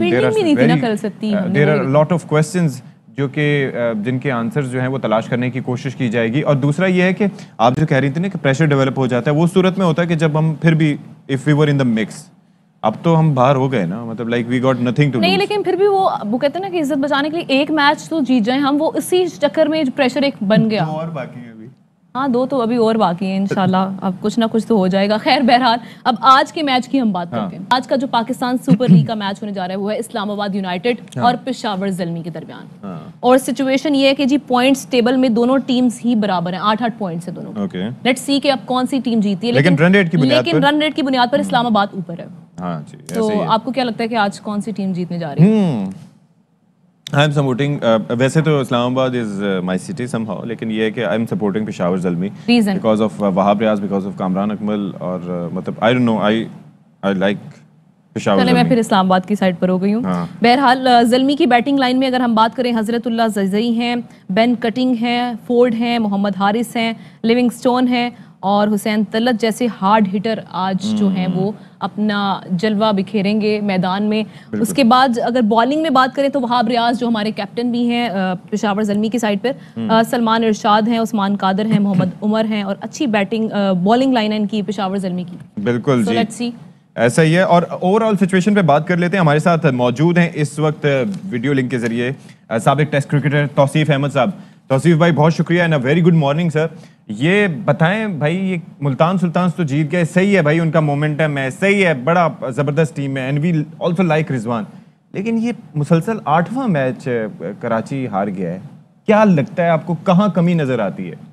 there are lot of questions जो कि जिनके आंसर्स जो हैं वो तलाश करने की कोशिश की जाएगी। और दूसरा ये है कि आप जो कह रही थी ना कि प्रेशर डेवलप हो जाता है, वो सूरत में होता है कि जब हम फिर भी if we were in the mix, अब तो हम बाहर हो गए ना, मतलब like we got nothing to नहीं, लेकिन फिर भी वो कहते हैं ना कि इज्जत बचाने के लिए एक मैच तो जीत जाए हम, वो इसी चक्कर में प्रेशर एक बन गया। और बाकी है अभी, हाँ 2 तो अभी और बाकी हैं इंशाल्लाह, अब कुछ ना कुछ तो हो जाएगा। खैर बहरहाल अब आज के मैच की हम बात करते हैं। आज का जो पाकिस्तान सुपर लीग का मैच होने जा रहा है वो है इस्लामाबाद यूनाइटेड और पेशावर ज़ल्मी के दरमियान। और सिचुएशन ये है कि जी पॉइंट्स टेबल में दोनों टीम्स ही बराबर हैं, 8-8 पॉइंट्स है दोनों। लेट्स सी कि अब कौन सी टीम जीती है, लेकिन रन रेट की बुनियाद पर इस्लामाबाद ऊपर है। तो आपको क्या लगता है कि आज कौन सी टीम जीतने जा रही है? आई एम सपोर्टिंग, वैसे तो Islamabad is my city somehow, लेकिन ये है कि I am supporting Peshawar Zalmi because of Wahab Riaz, because of Kamran Akmal, और मतलब I don't know, I like Peshawar. चले मैं फिर इस्लामाबाद की साइड पर हो गई हूँ। बहरहाल ज़ल्मी की बैटिंग लाइन में अगर हम बात करें, हजरतुल्लाह ज़ज़ई हैं, बेन कटिंग हैं, फोर्ड हैं, मोहम्मद हारिस हैं, लिविंगस्टोन हैं और हुसैन तलत जैसे हार्ड हिटर आज जो हैं वो अपना जलवा बिखेरेंगे मैदान में। उसके बाद अगर बॉलिंग में बात करें तो वहाब रियाज जो हमारे कैप्टन भी हैं पेशावर ज़ल्मी की साइड पर, सलमान इरशाद हैं, उस्मान कादर हैं, मोहम्मद उमर हैं, और अच्छी बैटिंग बॉलिंग लाइन है इनकी पेशावर ज़ल्मी की। बिल्कुल जी, लेट्स सी ऐसा ही है। और ओवरऑल सिचुएशन पे बात कर लेते हैं। हमारे साथ मौजूद हैं इस वक्त वीडियो लिंक के जरिए साबिक टेस्ट क्रिकेटर तौसीफ अहमद साहब। तौसीफ भाई बहुत शुक्रिया and a very good morning sir. ये बताएं भाई, ये मुल्तान सुल्तान्स तो जीत गए, सही है भाई, उनका मोमेंटम है, सही है, बड़ा ज़बरदस्त टीम है and we also like Rizwan, लेकिन ये मुसलसल 8वां मैच कराची हार गया है। क्या लगता है आपको, कहाँ कमी नजर आती है?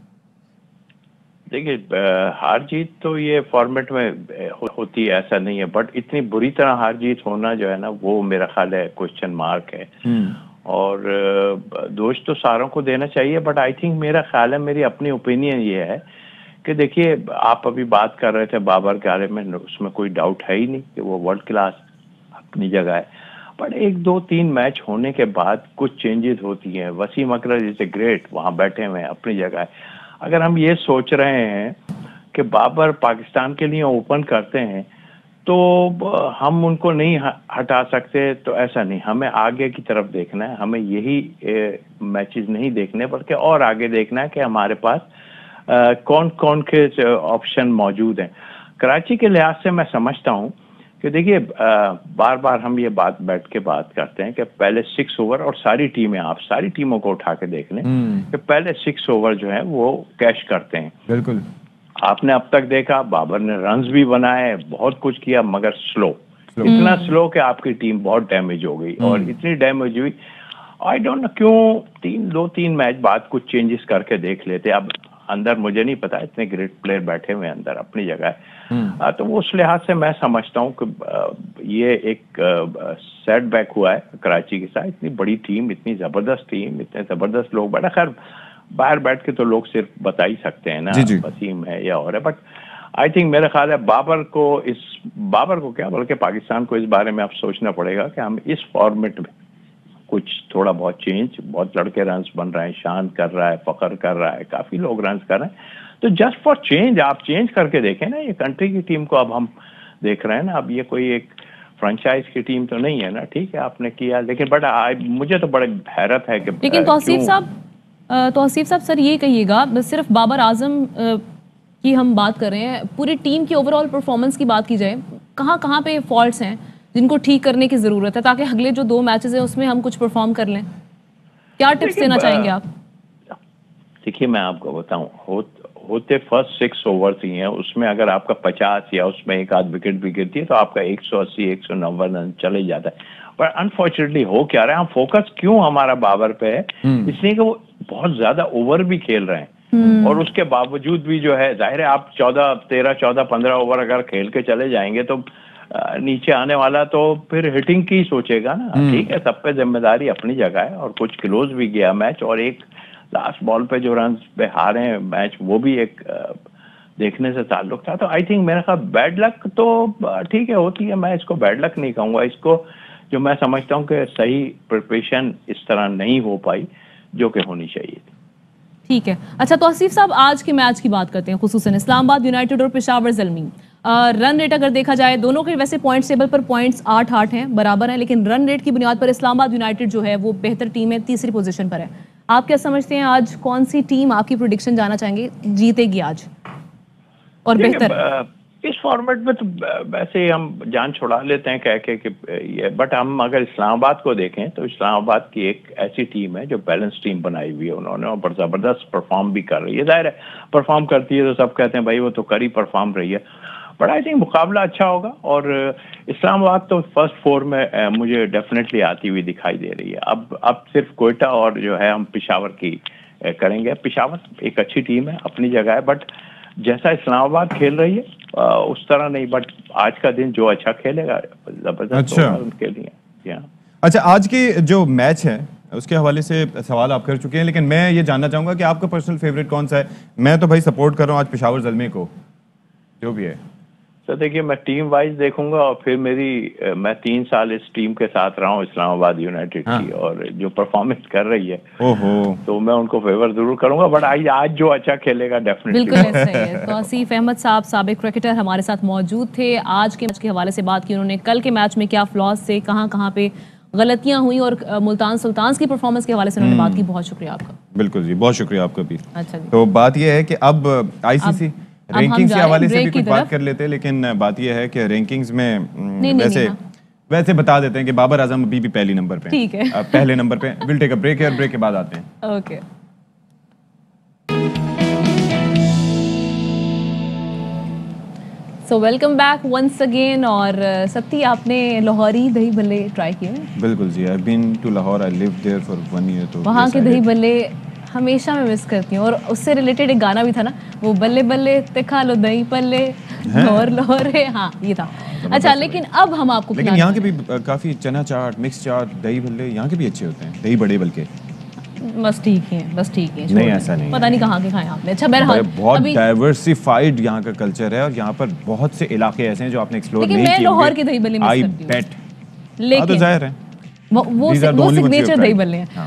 देखिए हार जीत तो ये फॉर्मेट में होती है, ऐसा नहीं है, बट इतनी बुरी तरह हार जीत होना जो है ना वो मेरा ख्याल है क्वेश्चन मार्क है। اور دوست تو ساروں کو دینا چاہیے، بٹ آئی تھنک میرا خیال ہے، میری اپنی اوپینین یہ ہے کہ دیکھیے آپ ابھی بات کر رہے تھے بابر کے بارے میں، اس میں کوئی ڈاؤٹ ہے ہی نہیں کہ وہ ورلڈ کلاس اپنی جگہ ہے، بٹ 1-2-3 میچ ہونے کے بعد کچھ چینجز ہوتی ہیں. وسیم اکرم از اے گریٹ، وہاں بیٹھے ہوئے ہیں اپنی جگہ ہے. اگر ہم یہ سوچ رہے ہیں کہ بابر پاکستان کے لیے اوپن کرتے ہیں تو ہم ان کو نہیں ہٹا سکتے، تو ایسا نہیں، ہمیں آگے کی طرف دیکھنا ہے، ہمیں یہی میچز نہیں دیکھنے بلکہ اور آگے دیکھنا ہے کہ ہمارے پاس کون کون کے آپشن موجود ہیں. کراچی کے لحاظ سے میں سمجھتا ہوں کہ دیکھیے بار بار ہم یہ بیٹھ کے بات کرتے ہیں کہ پہلے 6 اوور، اور ساری ٹیمیں، آپ ساری ٹیموں کو اٹھا کے دیکھ لیں کہ پہلے 6 اوور جو ہیں وہ کیش کرتے ہیں. بالکل آپ نے اب تک دیکھا بابر نے رنز بھی بنائے، بہت کچھ کیا، مگر سلو، اتنا سلو کہ آپ کی ٹیم بہت ڈیمیج ہو گئی، اور اتنی ڈیمیج ہوئی آئی ڈونٹ نو کیوں 2-3 میچ بعد کچھ چینجز کر کے دیکھ لیتے. اب اندر مجھے نہیں پتا، اتنے گریٹ پلیئر بیٹھے ہوئے اندر اپنی جگہ ہے، تو وہ اس لحاظ سے میں سمجھتا ہوں کہ یہ ایک سیٹ بیک ہوا ہے کراچی کے ساتھ. اتنی بڑی ٹیم، اتنی زبردست ٹیم، اتنے زبردست لوگ بیٹھا، خیر باہر بیٹھ کے تو لوگ صرف بتا ہی سکتے ہیں نا، وسیم ہے یا اور ہے، بٹ آئی تھنک میرا خیال ہے بابر کو کیا بلکہ پاکستان کو اس بارے میں اب سوچنا پڑے گا کہ ہم اس فارمیٹ میں کچھ تھوڑا بہت چینج، بہت لڑکے رنز بن رہے ہیں، شان کر رہا ہے، فخر کر رہا ہے، کافی لوگ رنز کر رہے ہیں، تو جسٹ فار چینج آپ چینج کر کے دیکھیں نا. یہ کنٹری کی ٹیم کو اب ہم دیکھ رہے ہیں نا، اب یہ کوئی ایک فرانچائز کی ٹیم تو نہیں ہے نا. ٹھیک ہے آپ نے کیا، لیکن بٹ مجھے تو بڑے حیرت ہے کہ لیکن توصیف صاحب سر یہ کہیے گا، صرف بابر اعظم کی ہم بات کر رہے ہیں، پوری ٹیم کی اوور آل پرفارمنس کی بات کی جائے، کہاں پہ فالٹس ہیں جن کو ٹھیک کرنے کی ضرورت ہے تاکہ اگلے جو 2 میچز ہیں اس میں ہم کچھ پرفارم کر لیں؟ کیا ٹپس دینا چاہیں گے آپ؟ دیکھیے میں آپ کو بتاؤں، ہوتے فرسٹ 6 اوورز ہی ہیں، اس میں اگر آپ کا 50 یا اس میں ایک آدھ وکٹ بھی گرتی ہے تو آپ کا 180-190 رن چلے جاتا ہے. پر انفارچونیٹلی ہو کیا رہا ہے، ہم فوکس کیوں ہمارا بابر پہ ہے، اس لیے کہ وہ بہت زیادہ اوور بھی کھیل رہے ہیں، اور اس کے باوجود بھی جو ہے ظاہر ہے آپ 13-14-15 اوور اگر کھیل کے چلے جائیں گے تو نیچے آنے والا تو پھر ہٹنگ کی سوچے گا نا. ٹھیک ہے، سب پہ ذمہ داری اپنی جگہ ہے، اور کچھ کلوز بھی گیا میچ، اور ایک لاسٹ بال پہ جو رنز پہ ہارے ہیں میچ، وہ بھی ایک دیکھنے سے تعلق تھا. تو آئی تھنک میرا خیال بیڈ لک تو ٹھیک ہے ہوتی ہے، میں اس کو بیڈ لک نہیں کہوں گا، اس کو جو میں سمجھتا ہوں کہ صحیح پریپریشن اس طرح نہیں ہو پائی جو کہ ہونی چاہیے تھی. ٹھیک ہے. اچھا توصیف صاحب، آج کے میچ کی بات کرتے ہیں، خصوصاً اسلام آباد یونائٹیڈ اور پشاور زلمی. رن ریٹ اگر دیکھا جائے دونوں کے ویسے پوائنٹس ٹیبل پر پوائنٹس 8-8 ہیں، برابر ہیں، لیکن رن ریٹ کی بنیاد پر اسلام آباد یونائٹیڈ جو ہے وہ بہتر ٹیم ہے، 3ری پوزیشن پر ہے. آپ کیا سمجھتے ہیں آج کون سی ٹیم، آپ کی پریڈکشن جانا چاہیں گے جیتے گی آج اور بہتر؟ اس فارمیٹ میں تو ویسے ہم جان چھوڑا لیتے ہیں کہہ کے کہ یہ، بٹ ہم اگر اسلام آباد کو دیکھیں تو اسلام آباد کی ایک ایسی ٹیم ہے جو بیلنس ٹیم بنائی ہوئی ہے انہوں نے، اور بڑا زبردست پرفارم بھی کر رہی ہے. ظاہر ہے پرفارم کرتی ہے تو سب کہتے ہیں بھائی وہ تو کری پرفارم رہی ہے، بٹ آئی تھنک مقابلہ اچھا ہوگا. اور اسلام آباد تو فرسٹ 4 میں مجھے ڈیفینیٹلی آتی ہوئی دکھائی دے رہی ہے. اب صرف کوئٹہ اور جو ہے ہم پشاور کی کریں گے. پشاور ایک اچھی ٹیم ہے اپنی جگہ ہے، بٹ جیسا اسلام آباد کھیل رہی ہے اس طرح نہیں، بٹ آج کا دن جو اچھا کھیلے گا زبردست ہوگا ان کے لیے. اچھا آج کی جو میچ ہے اس کے حوالے سے سوال آپ کر چکے ہیں، لیکن میں یہ جاننا چاہوں گا کہ آپ کا پرسنل فیوریٹ کون سا ہے؟ میں تو بھائی سپورٹ کر رہا ہوں آج پشاور زلمی کو، جو بھی ہے. تو دیکھیے میں ٹیم وائز دیکھوں گا، اور پھر میں 3 سال اس ٹیم کے ساتھ رہا ہوں اسلام آباد یونائٹیڈ کی، اور جو پرفارمنس کر رہی ہے تو میں ان کو فیور ضرور کروں گا، بٹ آج جو اچھا کھیلے گا ڈیفینیٹلی. بالکل ایسا ہی ہے. توصیف احمد صاحب کرکٹر کرکٹر ہمارے ساتھ موجود تھے، آج کے میچ کے حوالے سے بات کی انہوں نے، کل کے میچ میں کیا فلاز تھے، کہاں پہ غلطیاں ہوئیں، اور ملتان سلطانز کی پرفارمنس کے حوالے سے انہوں نے بات کی. بہت شکریہ آپ کا. بالکل جی، بہت شکریہ آپ کا بھی. اچھا جی، تو بات یہ ہے کہ اب آئی سی سی رینکنگز کے حوالے سے بھی کچھ بات کر لیتے ہیں، لیکن بات یہ ہے کہ رینکنگز میں ویسے بتا دیتے ہیں کہ بابر اعظم ابھی بھی پہلی نمبر پہ، ٹھیک ہے، پہلے نمبر پہ. ویل ٹیک اے بریک ہے، بریک کے بعد آتے ہیں. Okay. So welcome back once again. اور ستی آپ نے لاہوری دہی بھلے ٹرائی کیے؟ بالکل جی، I been to Lahore, I lived there for 1 year. تو وہاں کے دہی بھلے ہمیشہ میں مس کرتی ہوں، اور اس سے ریلیٹڈ ایک گانا بھی تھا نا، وہ بلے بلے تے کھا لو دہی پلے لاہور لاہور، ہاں یہ تھا. اچھا لیکن اب ہم آپ کو لیکن یہاں کے بھی کافی چنا چاٹ, مکس چاٹ, دہی بھلے یہاں کے بھی اچھے ہوتے ہیں, دہی بڑے بلکہ بس ٹھیک ہیں, بس ٹھیک ہے, نہیں ایسا نہیں, پتہ نہیں کہاں کے کھائے آپ نے. اچھا بہرحال بہت ڈائیورسفائڈ یہاں کا کلچر ہے اور یہاں پر بہت سے علاقے ایسے ہیں جو آپ نے ایکسپلور نہیں کیے. لیکن میں لاہور کی دہی بھلے مس کرتی ہوں, لیکن تو ظاہر ہے وہ سگنیچر دہی بھلے ہیں.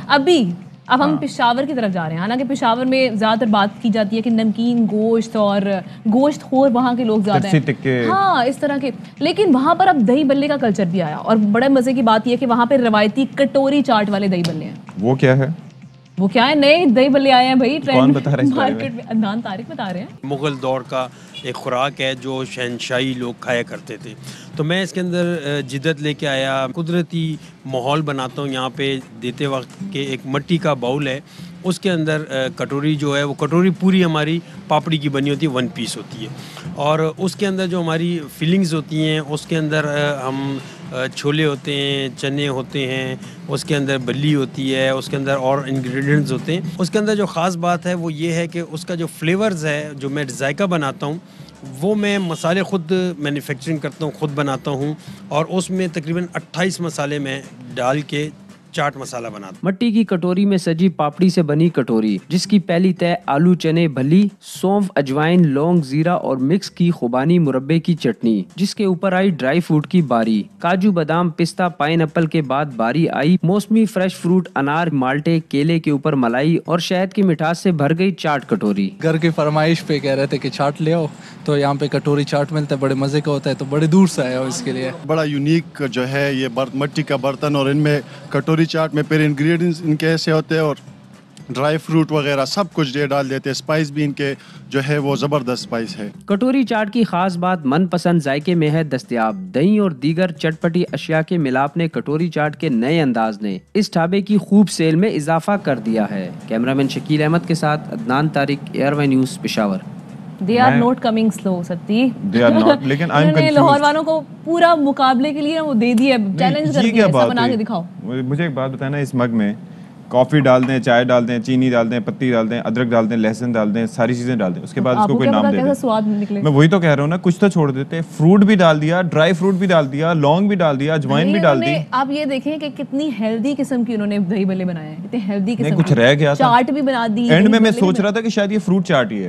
اب ہم پشاور کی طرف جا رہے ہیں, حالانکہ پشاور میں زیادہ تر بات کی جاتی ہے کہ نمکین گوشت اور گوشت خور وہاں کے لوگ زیادہ ہیں, ہاں اس طرح کے, لیکن وہاں پر اب دہی بلے کا کلچر بھی آیا. اور بڑے مزے کی بات یہ ہے کہ وہاں پہ روایتی کٹوری چاٹ والے دہی بلے ہیں. وہ کیا ہے؟ وہ کیا ہے, نئے دہی بلے آئے ہیں بھائی, ٹرینڈ مارکیٹ میں. عدنان طارق بتا رہے ہیں. مغل دور کا ایک خوراک ہے جو شہنشاہی لوگ کھایا کرتے تھے, تو میں اس کے اندر جدت لے کے آیا, قدرتی ماحول بناتا ہوں یہاں پہ دیتے وقت کہ ایک مٹی کا باؤل ہے, اس کے اندر کٹوری جو ہے وہ کٹوری پوری ہماری پاپڑی کی بنی ہوتی ہے, 1 پیس ہوتی ہے, اور اس کے اندر جو ہماری فلنگز ہوتی ہیں اس کے اندر ہم چھولے ہوتے ہیں, چنے ہوتے ہیں, اس کے اندر بلی ہوتی ہے, اس کے اندر اور انگریڈینٹس ہوتے ہیں. اس کے اندر جو خاص بات ہے وہ یہ ہے کہ اس کا جو فلیورز ہے, جو میں ذائقہ بناتا ہوں وہ میں مسالے خود مینوفیکچرنگ کرتا ہوں, خود بناتا ہوں, اور اس میں تقریباً 28 مسالے میں ڈال کے چاٹ مسالہ بناتا ہوں. مٹی کی کٹوری میں سجی پاپڑی سے بنی کٹوری, جس کی پہلی تہ آلو چنے بھلی, سونف اجوائن لونگ زیرہ اور مکس کی خوبانی مربے کی چٹنی, جس کے اوپر آئی ڈرائی فروٹ کی باری, کاجو بادام پستہ پائن ایپل کے بعد باری آئی موسمی فریش فروٹ انار مالٹے کیلے کے اوپر ملائی اور شہد کی مٹھاس سے بھر گئی چاٹ کٹوری. گھر کی فرمائش پہ کہہ رہے تھے کہ چاٹ لے آؤ, تو یہاں پہ کٹوری چاٹ ملتا ہے, بڑے مزے کا ہوتا ہے, تو بڑے دور سے آیا ہوں اس کے لیے. بڑا یونیک جو ہے یہ مٹی کا برتن, اور ان میں کٹوری چاٹ میں پھر انگریڈینٹس ان کے ایسے ہوتے ہیں اور ڈرائی فروٹ وغیرہ سب کچھ ڈال دیتے ہیں, اسپائس بھی ان کے جو ہے وہ زبردست اسپائس ہے. کٹوری چاٹ کی خاص بات من پسند ذائقے میں ہے دستیاب. دہی اور دیگر چٹپٹی اشیاء کے ملاپ نے کٹوری چاٹ کے نئے انداز نے اس ڈھابے کی خوب سیل میں اضافہ کر دیا ہے. کیمرامین شکیل احمد کے ساتھ Adnan Tariq, ARY News Peshawar. They are not coming slow, Satti. They are not, لیکن I'm confused. لاہور والوں کو پورا مقابلے کے لیے وہ دے دیا, چیلنج کر دیا, ایسا بنا کے دکھاؤ. مجھے ایک بات بتانا, اس مگ میں کافی ڈال دیں, چائے ڈال دیں, چینی ڈال دیں, پتی ڈال دیں, ادرک ڈال دیں, لہسن ڈال دیں, ساری چیزیں ڈال دیں, اس کے بعد اس کو کوئی نام دے دیں. میں وہی تو کہہ رہا ہوں نا, کچھ تو چھوڑ دیتے. فروٹ بھی ڈال دیا, ڈرائی فروٹ بھی ڈال دیا, لونگ بھی ڈال دیا, اجوائن بھی ڈال دی. آپ یہ دیکھیں کہ کتنی ہیلدی قسم کی انہوں نے دہی بھلے بنائے ہیں, کتنے ہیلدی قسم. کچھ رہ گیا, چاٹ بھی بنا دی. اینڈ میں سوچ رہا تھا کہ شاید یہ فروٹ چاٹ ہی ہے,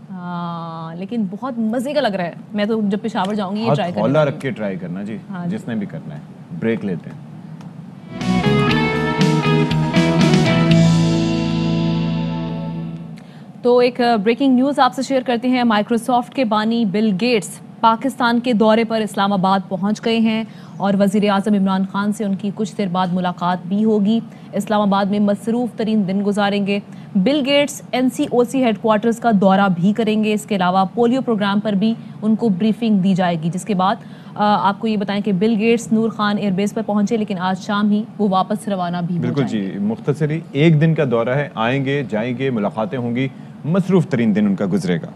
لیکن بہت مزے کا لگ رہا ہے. میں تو جب پشاور جاؤں گی یہ ٹرائی کرنا. ہاتھ رکھ کے ٹرائی کرنا جی, جس نے بھی کرنا ہے. بریک لیتے ہیں. تو ایک بریکنگ نیوز آپ سے شیئر کرتے ہیں. مائیکروسافٹ کے بانی بل گیٹس پاکستان کے دورے پر اسلام آباد پہنچ گئے ہیں اور وزیر اعظم عمران خان سے ان کی کچھ دیر بعد ملاقات بھی ہوگی. اسلام آباد میں مصروف ترین دن گزاریں گے. Bill Gates NCOC headquarters کا دورہ بھی کریں گے. اس کے علاوہ پولیو پروگرام پر بھی ان کو بریفنگ دی جائے گی, جس کے بعد آپ کو یہ بتائیں کہ Bill Gates Noor Khan air base پر پہنچے, لیکن آج شام ہی وہ واپس روانہ بھی ہو جائیں گے. بالکل جی, مختصری 1 دن کا دورہ ہے, آئیں گے جائیں گے, ملاقاتیں ہوں گی, مصروف ترین دن ان کا گزرے گا.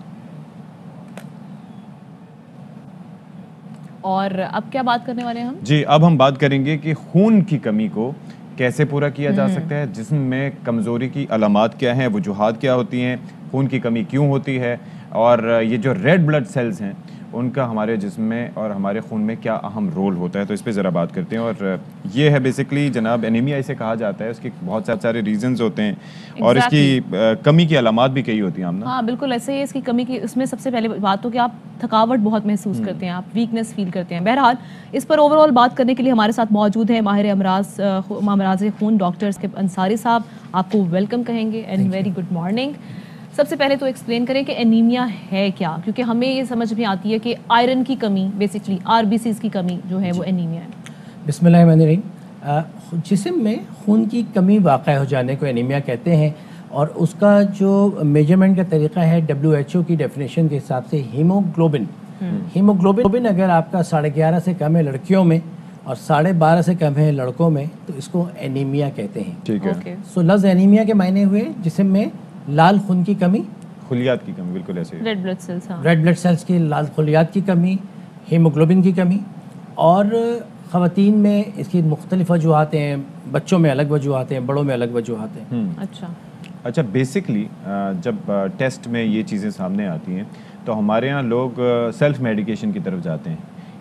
اور اب کیا بات کرنے والے ہیں ہم؟ جی, اب ہم بات کریں گے کہ خون کی کمی کو کیسے پورا کیا جا سکتا ہے, جسم میں کمزوری کی علامات کیا ہیں, وجوہات کیا ہوتی ہیں, خون کی کمی کیوں ہوتی ہے, اور یہ جو ریڈ بلڈ سیلز ہیں ان کا ہمارے جسم میں اور ہمارے خون میں کیا اہم رول ہوتا ہے. تو اس پہ ذرا بات کرتے ہیں. اور یہ ہے بیسکلی جناب انیمیا اسے کہا جاتا ہے. اس کے بہت سارے ریزنز ہوتے ہیں اور اس کی کمی کی علامات بھی کئی ہوتی ہیں. ہاں بالکل ایسے ہی. اس کی کمی کی اس میں سب سے پہلے بات تو کہ آپ تھکاوٹ بہت محسوس کرتے ہیں, آپ ویکنس فیل کرتے ہیں. بہرحال اس پر اوور آل بات کرنے کے لیے ہمارے ساتھ موجود ہیں ماہر امراض خون ڈاکٹر اسکپ انصاری صاحب. آپ کو ویلکم کہیں گے اینڈ ویری گڈ مارننگ. سب سے پہلے تو ایکسپلین کریں کہ انیمیا ہے کیا, کیونکہ ہمیں یہ سمجھ میں آتی ہے کہ آئرن کی کمی, بیسکلی RBCs کی کمی جو ہے وہ انیمیا ہے. بسم اللہ الرحمن الرحیم. جسم میں خون کی کمی واقع ہو جانے کو انیمیا کہتے ہیں, اور اس کا جو میجرمنٹ کا طریقہ ہے WHO کی ڈیفینیشن کے حساب سے ہیموگلوبن. ہیموگلوبن اگر آپ کا 11.5 سے کم ہے لڑکیوں میں اور 12.5 سے کم ہے لڑکوں میں تو اس کو انیمیا کہتے ہیں. ٹھیک ہے. سو لفظ انیمیا کے معنی ہوئے جسم میں لال خون کی کمی, خلیات کی کمی, بالکل ایسے red blood cells, red blood cells کی لال خلیات کی کمی, ہیموگلوبن کی کمی. اور خواتین میں اس کی مختلف وجوہات ہیں, بچوں میں الگ وجوہات ہیں, بڑوں میں الگ وجوہات ہیں. اچھا بیسکلی جب ٹیسٹ میں یہ چیزیں سامنے آتی ہیں تو ہمارے ہاں لوگ سیلف میڈیکیشن کی طرف جاتے ہیں.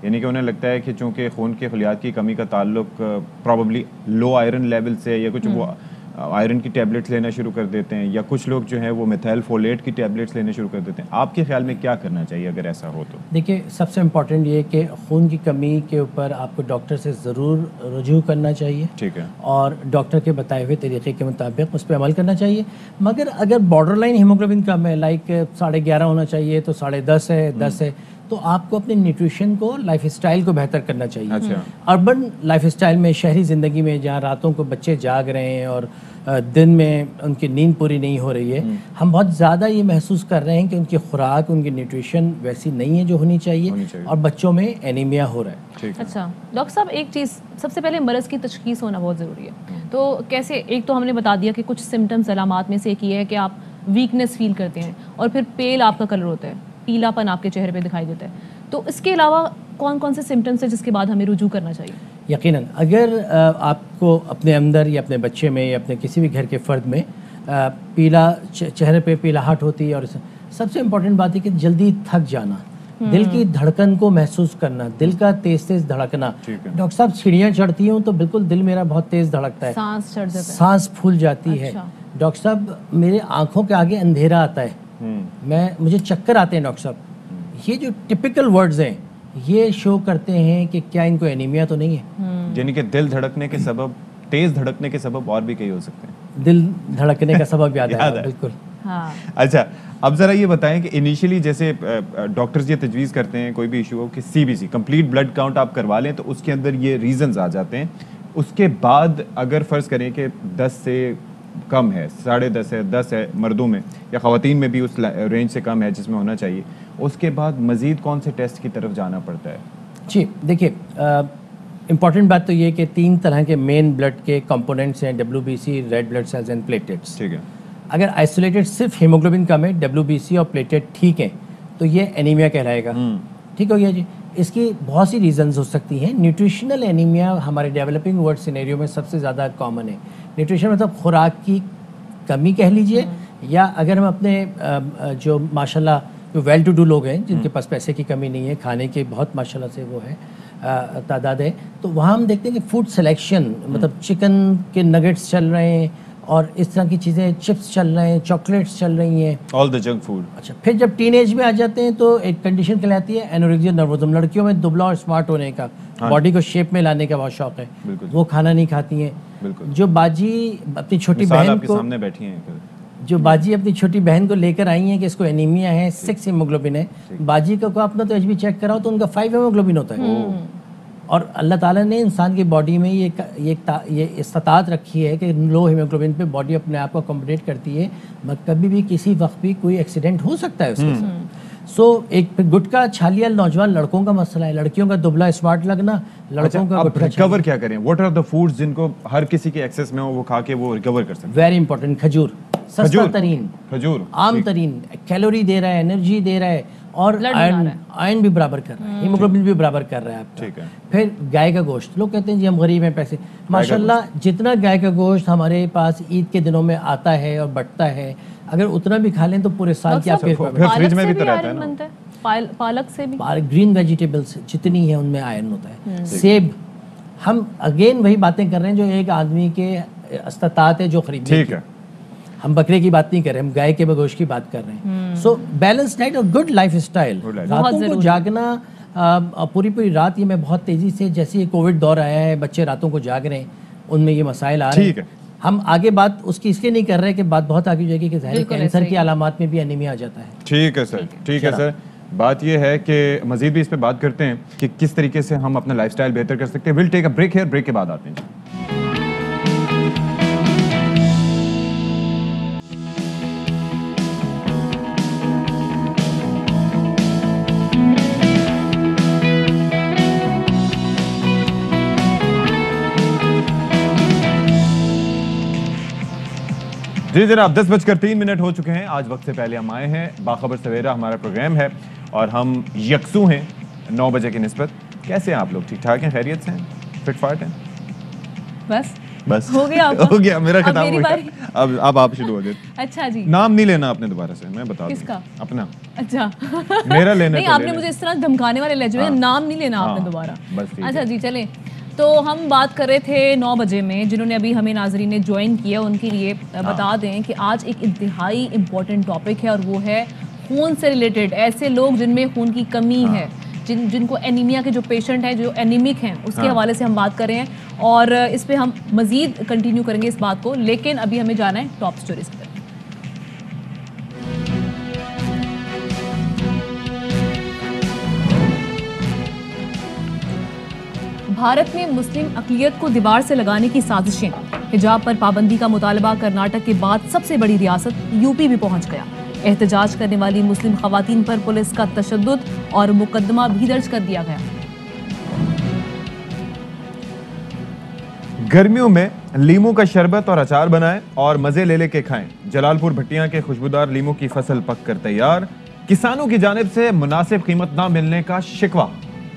یعنی کہ انہیں لگتا ہے کہ چونکہ خون کے خلیات کی کمی کا تعلق پروبیبلی لو آئرن لیول سے یا کچھ وہ آئرن کی ٹیبلٹس لینا شروع کر دیتے ہیں، یا کچھ لوگ جو ہیں وہ میتھائل فولیٹ کی ٹیبلٹس لینے شروع کر دیتے ہیں. آپ کے خیال میں کیا کرنا چاہیے اگر ایسا ہو تو؟ دیکھیے سب سے امپورٹنٹ یہ کہ خون کی کمی کے اوپر آپ کو ڈاکٹر سے ضرور رجوع کرنا چاہیے، ٹھیک ہے، اور ڈاکٹر کے بتائے ہوئے طریقے کے مطابق اس پہ عمل کرنا چاہیے. مگر اگر بارڈر لائن ہیموگلوبن کم ہے، لائک 11.5 ہونا چاہیے تو 10.5 ہے، 10 ہے، تو آپ کو اپنے نیوٹریشن کو، لائف اسٹائل کو بہتر کرنا چاہیے. اربن لائف اسٹائل میں، شہری زندگی میں جہاں راتوں کو بچے جاگ رہے ہیں اور دن میں ان کی نیند پوری نہیں ہو رہی ہے، ہم بہت زیادہ یہ محسوس کر رہے ہیں کہ ان کی خوراک، ان کی نیوٹریشن ویسی نہیں ہے جو ہونی چاہیے، اور بچوں میں اینیمیا ہو رہا ہے. اچھا ڈاکٹر صاحب، ایک چیز سب سے پہلے مرض کی تشخیص ہونا بہت ضروری ہے. تو کیسے؟ ایک تو ہم نے بتا دیا کہ کچھ سمٹمز، علامات میں سے ایک یہ ہے کہ آپ ویکنیس فیل کرتے ہیں، اور پھر پیل آپ کا کلر ہوتا ہے، پیلا پن آپ کے چہرے پہ دکھائی دیتا ہے. تو اس کے علاوہ کون کون سے سمٹمس ہیں جس کے بعد ہمیں رجوع کرنا چاہیے؟ یقیناً اگر آپ کو اپنے اندر یا اپنے بچے میں یا اپنے کسی بھی گھر کے فرد میں پیلا، چہرے پہ پیلاہٹ ہوتی ہے، اور سب سے امپورٹنٹ بات ہے کہ جلدی تھک جانا، دل کی دھڑکن کو محسوس کرنا، دل کا تیز تیز دھڑکنا. ڈاکٹر صاحب سیڑھیاں چڑھتی ہوں تو بالکل دل میرا بہت تیز دھڑکتا ہے، سانس چڑھ جاتا ہے، سانس پھول جاتی ہے. ڈاکٹر صاحب میرے آنکھوں کے آگے اندھیرا آتا ہے، مجھے چکر آتے ہیں. ڈاکٹر صاحب یہ جو ٹپیکل ورڈز ہیں یہ شو کرتے ہیں کہ کیا ان کو اینیمیا تو نہیں ہے. یعنی کہ دل دھڑکنے کے سبب، تیز دھڑکنے کے سبب اور بھی کئی ہو سکتے ہیں. دل دھڑکنے کا سبب یاد ہے بالکل. اچھا اب ذرا یہ بتائیں کہ انیشلی جیسے ڈاکٹرز یہ تجویز کرتے ہیں کوئی بھی ایشو ہو کہ CBC کمپلیٹ بلڈ کاؤنٹ آپ کروا لیں، تو اس کے اندر یہ ریزنز آ جاتے ہیں. اس کے بعد اگر فرض کریں کہ 10 سے کم ہے، 10.5 ہے، 10 ہے مردوں میں، یا خواتین میں بھی اس رینج سے کم ہے جس میں ہونا چاہیے، اس کے بعد مزید کون سے ٹیسٹ کی طرف جانا پڑتا ہے؟ جی دیکھیے امپورٹنٹ بات تو یہ کہ 3 طرح کے مین بلڈ کے کمپوننٹس ہیں، WBC، red blood cells and platelets. ٹھیک ہے. اگر آئسولیٹڈ صرف ہیموگلوبن کم ہے، WBC اور پلیٹلیٹ ٹھیک ہیں، تو یہ اینیمیا کہلائے گا. ٹھیک ہو گیا جی. اس کی بہت سی ریزنز ہو سکتی ہیں. نیوٹریشنل اینیمیا ہمارے ڈیولپنگ ورلڈ سینیریو میں سب سے زیادہ کامن ہے. نیوٹریشن مطلب خوراک کی کمی کہہ لیجئے، یا اگر ہم اپنے جو ماشاءاللہ جو ویل ٹو ڈو لوگ ہیں جن کے پاس پیسے کی کمی نہیں ہے، کھانے کے بہت ماشاءاللہ سے وہ ہے تعداد ہے، تو وہاں ہم دیکھتے ہیں کہ فوڈ سلیکشن، مطلب چکن کے نگٹس چل رہے ہیں اور اس طرح کی چیزیں، چپس چل رہے ہیں، چاکلیٹس چل رہی ہیں، آل دی جنک فوڈ. اچھا پھر جب ٹین ایج میں آ جاتے ہیں تو ایک کنڈیشن کہلاتی ہے انورکسیا نروزم. لڑکیوں میں دبلا اور اسمارٹ ہونے کا، باڈی کو شیپ میں لانے کا بہت شوق ہے، وہ کھانا نہیں کھاتی ہیں. جو باجی اپنی چھوٹی بہن کو، سامنے بیٹھی ہیں، جو باجی اپنی چھوٹی بہن کو لے کر آئی ہیں کہ اس کو اینیمیا ہے، 6 ہیموگلوبن ہے، باجی کو اپنا تو HB چیک کراؤ تو ان کا 5 ہیموگلوبن ہوتا ہے. اور اللہ تعالیٰ نے انسان کی باڈی میں یہ استطاعت رکھی ہے کہ لو ہیموگلوبن پہ باڈی اپنے آپ کو اکوموڈیٹ کرتی ہے، مگر کبھی بھی کسی وقت بھی کوئی ایکسیڈنٹ ہو سکتا ہے اس کے ساتھ. سو ایک گٹکا چھالیا نوجوان لڑکوں کا مسئلہ ہے، لڑکیوں کا دبلا اسمارٹ لگنا، لڑکوں کا گٹکا. ریکور کیا کریں؟ واٹ آر دا فوڈز جن کو ہر کسی کے ایکسس میں ہو، وہ کھا کے وہ ریکور کر سکتے ہیں؟ ویری امپورٹنٹ، کھجور، سستا ترین کھجور، عام ترین، کیلوری دے رہا ہے، انرجی دے رہا ہے، اور آئرن بھی برابر کر رہا ہے، ہیموگلوبن بھی برابر کر رہا ہے آپ کا. پھر گائے کا گوشت، لوگ کہتے ہیں جی ہم غریب ہیں، پیسے، ماشاءاللہ جتنا گائے کا گوشت ہمارے پاس عید کے دنوں میں آتا ہے اور بٹتا ہے، اگر اتنا بھی کھا لیں تو پورے سال کی آپ فریج میں بھی تو رہتا ہے نا. پالک سے بھی، گرین ویجیٹیبلس جتنی ہیں ان میں آئرن ہوتا ہے. سیب، ہم اگین وہی باتیں کر رہے ہیں جو ایک آدمی کے استطاعت ہے جو خریدنے کی. ہم بکرے کی بات نہیں کر رہے، ہم گائے کے گوشت کی بات کر رہے ہیں. سو بیلنس ڈائٹ اور گڈ لائف اسٹائل. راتوں کو جاگنا، پوری رات، یہ میں بہت تیزی سے، جیسے یہ کووڈ دور آیا ہے بچے راتوں کو جاگ رہے ہیں، ان میں یہ مسائل آ رہے ہیں. ہم آگے بات اس کی اس لیے نہیں کر رہے کہ بات بہت آگے جائے گی کہ ظاہر کینسر کی علامات میں بھی اینیمیا آ جاتا ہے. ٹھیک ہے سر، ٹھیک ہے سر. بات یہ ہے کہ مزید بھی اس پہ بات کرتے ہیں کہ کس طریقے سے ہم اپنا لائف سٹائل بہتر کر سکتے ہیں. Well take a break here, break کے بعد آتے ہیں. جی جناب، 10:03 ہو چکے ہیں. آج وقت سے پہلے ہم آئے ہیں. باخبر سویرا ہمارا پروگرام ہے اور ہم یکسو ہیں 9 بجے کی نسبت. کیسے ہیں آپ لوگ؟ ٹھیک ٹھاک ہیں؟ خیریت سے ہیں؟ فٹ فاٹ ہیں؟ بس بس ہو گیا ہو گیا میرا خطاب ہو گیا. اب آپ شروع ہو گئے. اچھا جی, نام نہیں لینا آپ نے دوبارہ سے, میں بتا دوں. کس کا؟ اپنا. اچھا میرا لینا نہیں, آپ نے مجھے اس طرح دھمکانے والے لہجے میں نام نہیں لینا آپ نے دوبارہ. اچھا جی چلیں, تو ہم بات کر رہے تھے 9 بجے میں, جنہوں نے ابھی ہمیں ناظرین نے جوائن کیا ان کے لیے بتا دیں کہ آج ایک انتہائی امپورٹنٹ ٹاپک ہے, اور وہ ہے خون سے ریلیٹڈ. ایسے لوگ جن میں خون کی کمی ہے, جن کو اینیمیا کے جو پیشنٹ ہیں, جو اینیمک ہیں, اس کے حوالے سے ہم بات کر رہے ہیں, اور اس پہ ہم مزید کنٹینیو کریں گے اس بات کو. لیکن ابھی ہمیں جانا ہے ٹاپ سٹوریز کی طرف. بھارت میں مسلم اقلیت کو دیوار سے لگانے کی سازشیں. حجاب پر پابندی کا مطالبہ کرناٹک کے بعد سب سے بڑی ریاست یوپی بھی پہنچ گیا. احتجاج کرنے والی مسلم خواتین پر پولیس کا تشدد اور مقدمہ بھی درج کر دیا گیا. گرمیوں میں لیموں کا شربت اور اچار بنائیں اور مزے لے کے کھائیں. جلال پور بھٹیاں کے خوشبودار لیموں کی فصل پک کر تیار. کسانوں کی جانب سے مناسب قیمت نہ ملنے کا شکوہ.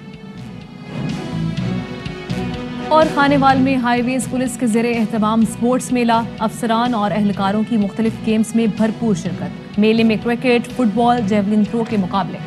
اور خانیوال میں ہائی ویز پولیس کے زیر اہتمام سپورٹس میلہ. افسران اور اہلکاروں کی مختلف گیمز میں بھرپور شرکت. میلے میں cricket, football, javelin throw کے مقابلے.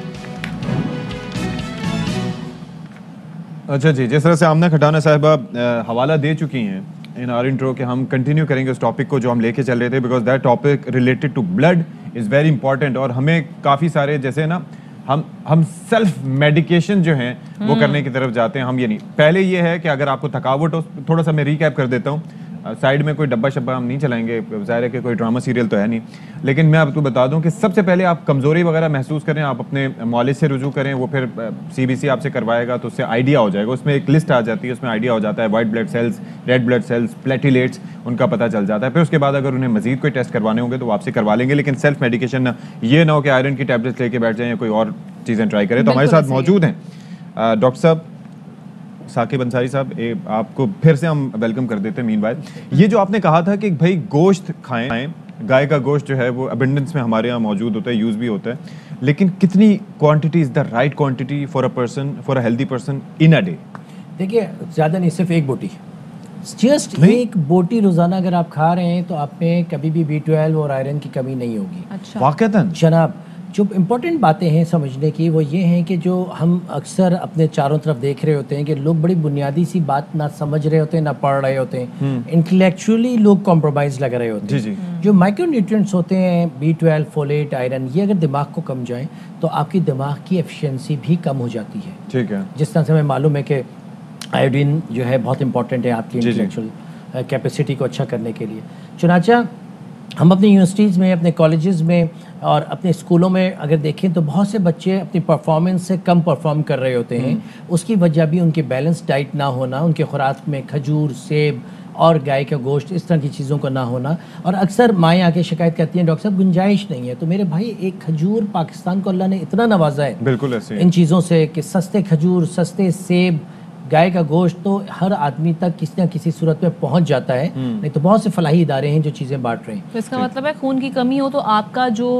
اچھا جی, جس طرح سے آمنہ کھٹانہ صاحبہ حوالہ دے چکی ہیں ان آر انٹرو کے, ہم کنٹینیو کریں گے اس ٹاپک کو جو ہم لے کے چل رہے تھے, because that topic related to blood is very important. اور ہمیں کافی سارے جیسے نا ہم سیلف میڈیکیشن جو ہیں وہ کرنے کی طرف جاتے ہیں. ہم یہ نہیں, پہلے یہ ہے کہ اگر آپ کو تھکاوٹ ہو, تھوڑا سا میں ریکیپ کر دیتا ہوں, سائڈ میں کوئی ڈبہ شبہ ہم نہیں چلائیں گے, ظاہر ہے کہ کوئی ڈرامہ سیریل تو ہے نہیں, لیکن میں آپ کو بتا دوں کہ سب سے پہلے آپ کمزوری وغیرہ محسوس کریں, آپ اپنے معالج سے رجوع کریں, وہ پھر سی بی سی آپ سے کروائے گا تو اس سے آئیڈیا ہو جائے گا. اس میں ایک لسٹ آ جاتی ہے, اس میں آئیڈیا ہو جاتا ہے white blood cells, red blood cells, platelets, ان کا پتہ چل جاتا ہے. پھر اس کے بعد اگر انہیں مزید کوئی ٹیسٹ کروانے ہوں گے تو وہ آپ سے کروا لیں گے, لیکن سیلف میڈیکیشن یہ نہ ہو کہ آئرن کی ٹیبلٹس لے کے بیٹھ جائیں یا کوئی اور چیزیں ٹرائی کریں. تو ہمارے ساتھ موجود ہیں ڈاکٹر صاحب ثاقب انصاری صاحب, آپ کو پھر سے ہم ویلکم کر دیتے ہیں. مین وائل یہ جو آپ نے کہا تھا کہ بھائی گوشت کھائیں, گائے کا گوشت جو ہے وہ ابنڈنس میں ہمارے یہاں موجود ہوتا ہے, یوز بھی ہوتا ہے, لیکن کتنی quantity is the right quantity for a person, for a healthy person in a day? دیکھیے زیادہ نہیں, صرف ایک بوٹی, جسٹ ایک بوٹی روزانہ اگر آپ کھا رہے ہیں تو آپ میں کبھی بھی B12 اور آئرن کی کمی نہیں ہوگی. اچھا واقعتاً جناب, جو امپورٹنٹ باتیں ہیں سمجھنے کی وہ یہ ہیں کہ جو ہم اکثر اپنے چاروں طرف دیکھ رہے ہوتے ہیں کہ لوگ بڑی بنیادی سی بات نہ سمجھ رہے ہوتے ہیں, نہ پڑھ رہے ہوتے ہیں, انٹلیکچولی لوگ کمپرومائز لگ رہے ہوتے ہیں. جو مائکرو نیوٹرینٹس ہوتے ہیں B12, فولیٹ, آئرن, یہ اگر دماغ کو کم جائیں تو آپ کی دماغ کی ایفیشنسی بھی کم ہو جاتی ہے. ٹھیک ہے, جس طرح سے ہمیں معلوم ہے کہ آیوڈین جو ہے بہت امپورٹنٹ ہے آپ کی انٹلیکچوئل کیپیسٹی کو اچھا کرنے کے لیے. چنانچہ ہم اپنی یونیورسٹیز میں, اپنے کالجز میں اور اپنے اسکولوں میں اگر دیکھیں تو بہت سے بچے اپنی پرفارمنس سے کم پرفارم کر رہے ہوتے ہیں. اس کی وجہ بھی ان کے بیلنس ڈائٹ نہ ہونا, ان کے خوراک میں کھجور, سیب اور گائے کا گوشت, اس طرح کی چیزوں کا نہ ہونا. اور اکثر مائیں آ کے شکایت کرتی ہیں ڈاکٹر صاحب گنجائش نہیں ہے. تو میرے بھائی, ایک کھجور, پاکستان کو اللہ نے اتنا نوازا ہے بالکل ایسے ان چیزوں سے کہ سستے کھجور, سستے سیب, گائے کا گوشت تو ہر آدمی تک کسی نہ کسی صورت میں پہنچ جاتا ہے. نہیں تو بہت سے فلاحی ادارے ہیں جو چیزیں بانٹ رہے ہیں. تو اس کا مطلب ہے خون کی کمی ہو تو آپ کا جو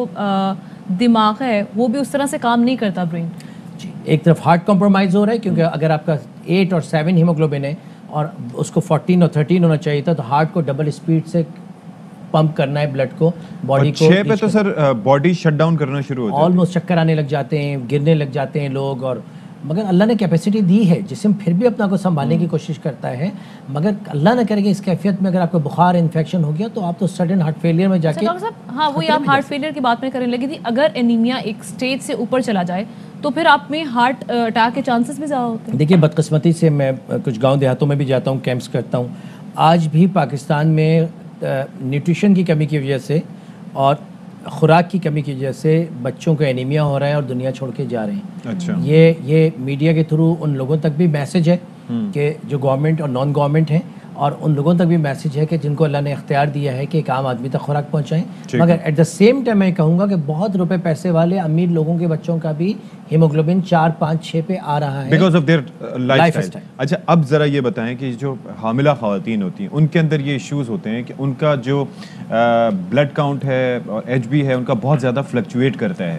دماغ ہے وہ بھی اس طرح سے کام نہیں کرتا, برین. جی, ایک طرف ہارٹ کمپرومائز ہو رہا ہے کیونکہ اگر آپ کا 8 اور 7 ہیموگلوبن ہے اور اس کو 14 اور 13 ہونا چاہیے تھا, تو ہارٹ کو ڈبل اسپیڈ سے پمپ کرنا ہے بلڈ کو, باڈی کو. 6 پہ تو سر باڈی شٹ ڈاؤن کرنا شروع ہو جاتا ہے, آلموسٹ چکر آنے لگ جاتے ہیں, گرنے لگ جاتے ہیں لوگ. اور مگر اللہ نے کیپیسٹی دی ہے, جسم پھر بھی اپنا کو سنبھالنے کی کوشش کرتا ہے, مگر اللہ نہ کرے کہ اس کیفیت میں اگر آپ کو بخار, انفیکشن ہو گیا تو آپ تو سڈن ہارٹ فیلئر میں جا کے. ہاں, وہی آپ ہارٹ فیلئر کی بات میں کرنے لگی تھی. اگر انیمیا ایک سٹیج سے اوپر چلا جائے تو پھر آپ میں ہارٹ اٹیک کے چانسز بھی زیادہ ہوتے ہیں. دیکھیے بدقسمتی سے میں کچھ گاؤں دیہاتوں میں بھی جاتا ہوں, کیمپس کرتا ہوں. آج بھی پاکستان میں نیوٹریشن کی کمی کی وجہ سے اور خوراک کی کمی کی وجہ سے بچوں کو اینیمیا ہو رہا ہے اور دنیا چھوڑ کے جا رہے ہیں. اچھا, یہ میڈیا کے تھرو ان لوگوں تک بھی میسج ہے کہ جو گورنمنٹ اور نان گورنمنٹ ہیں, اور ان لوگوں تک بھی میسج ہے کہ جن کو اللہ نے اختیار دیا ہے کہ ایک عام آدمی تک خوراک پہنچائیں. مگر ایٹ دا سیم ٹائم میں کہوں گا کہ بہت روپے پیسے والے امیر لوگوں کے بچوں کا بھی ہیموگلوبن 4, 5, 6 پہ آ رہا ہے بیکاز آف دیئر لائف اسٹائل. اچھا, اب ذرا یہ بتائیں کہ جو حاملہ خواتین ہوتی ہیں ان کے اندر یہ ایشوز ہوتے ہیں کہ ان کا جو بلڈ کاؤنٹ ہے اور ایچ بی ہے ان کا بہت زیادہ فلکچویٹ کرتا ہے,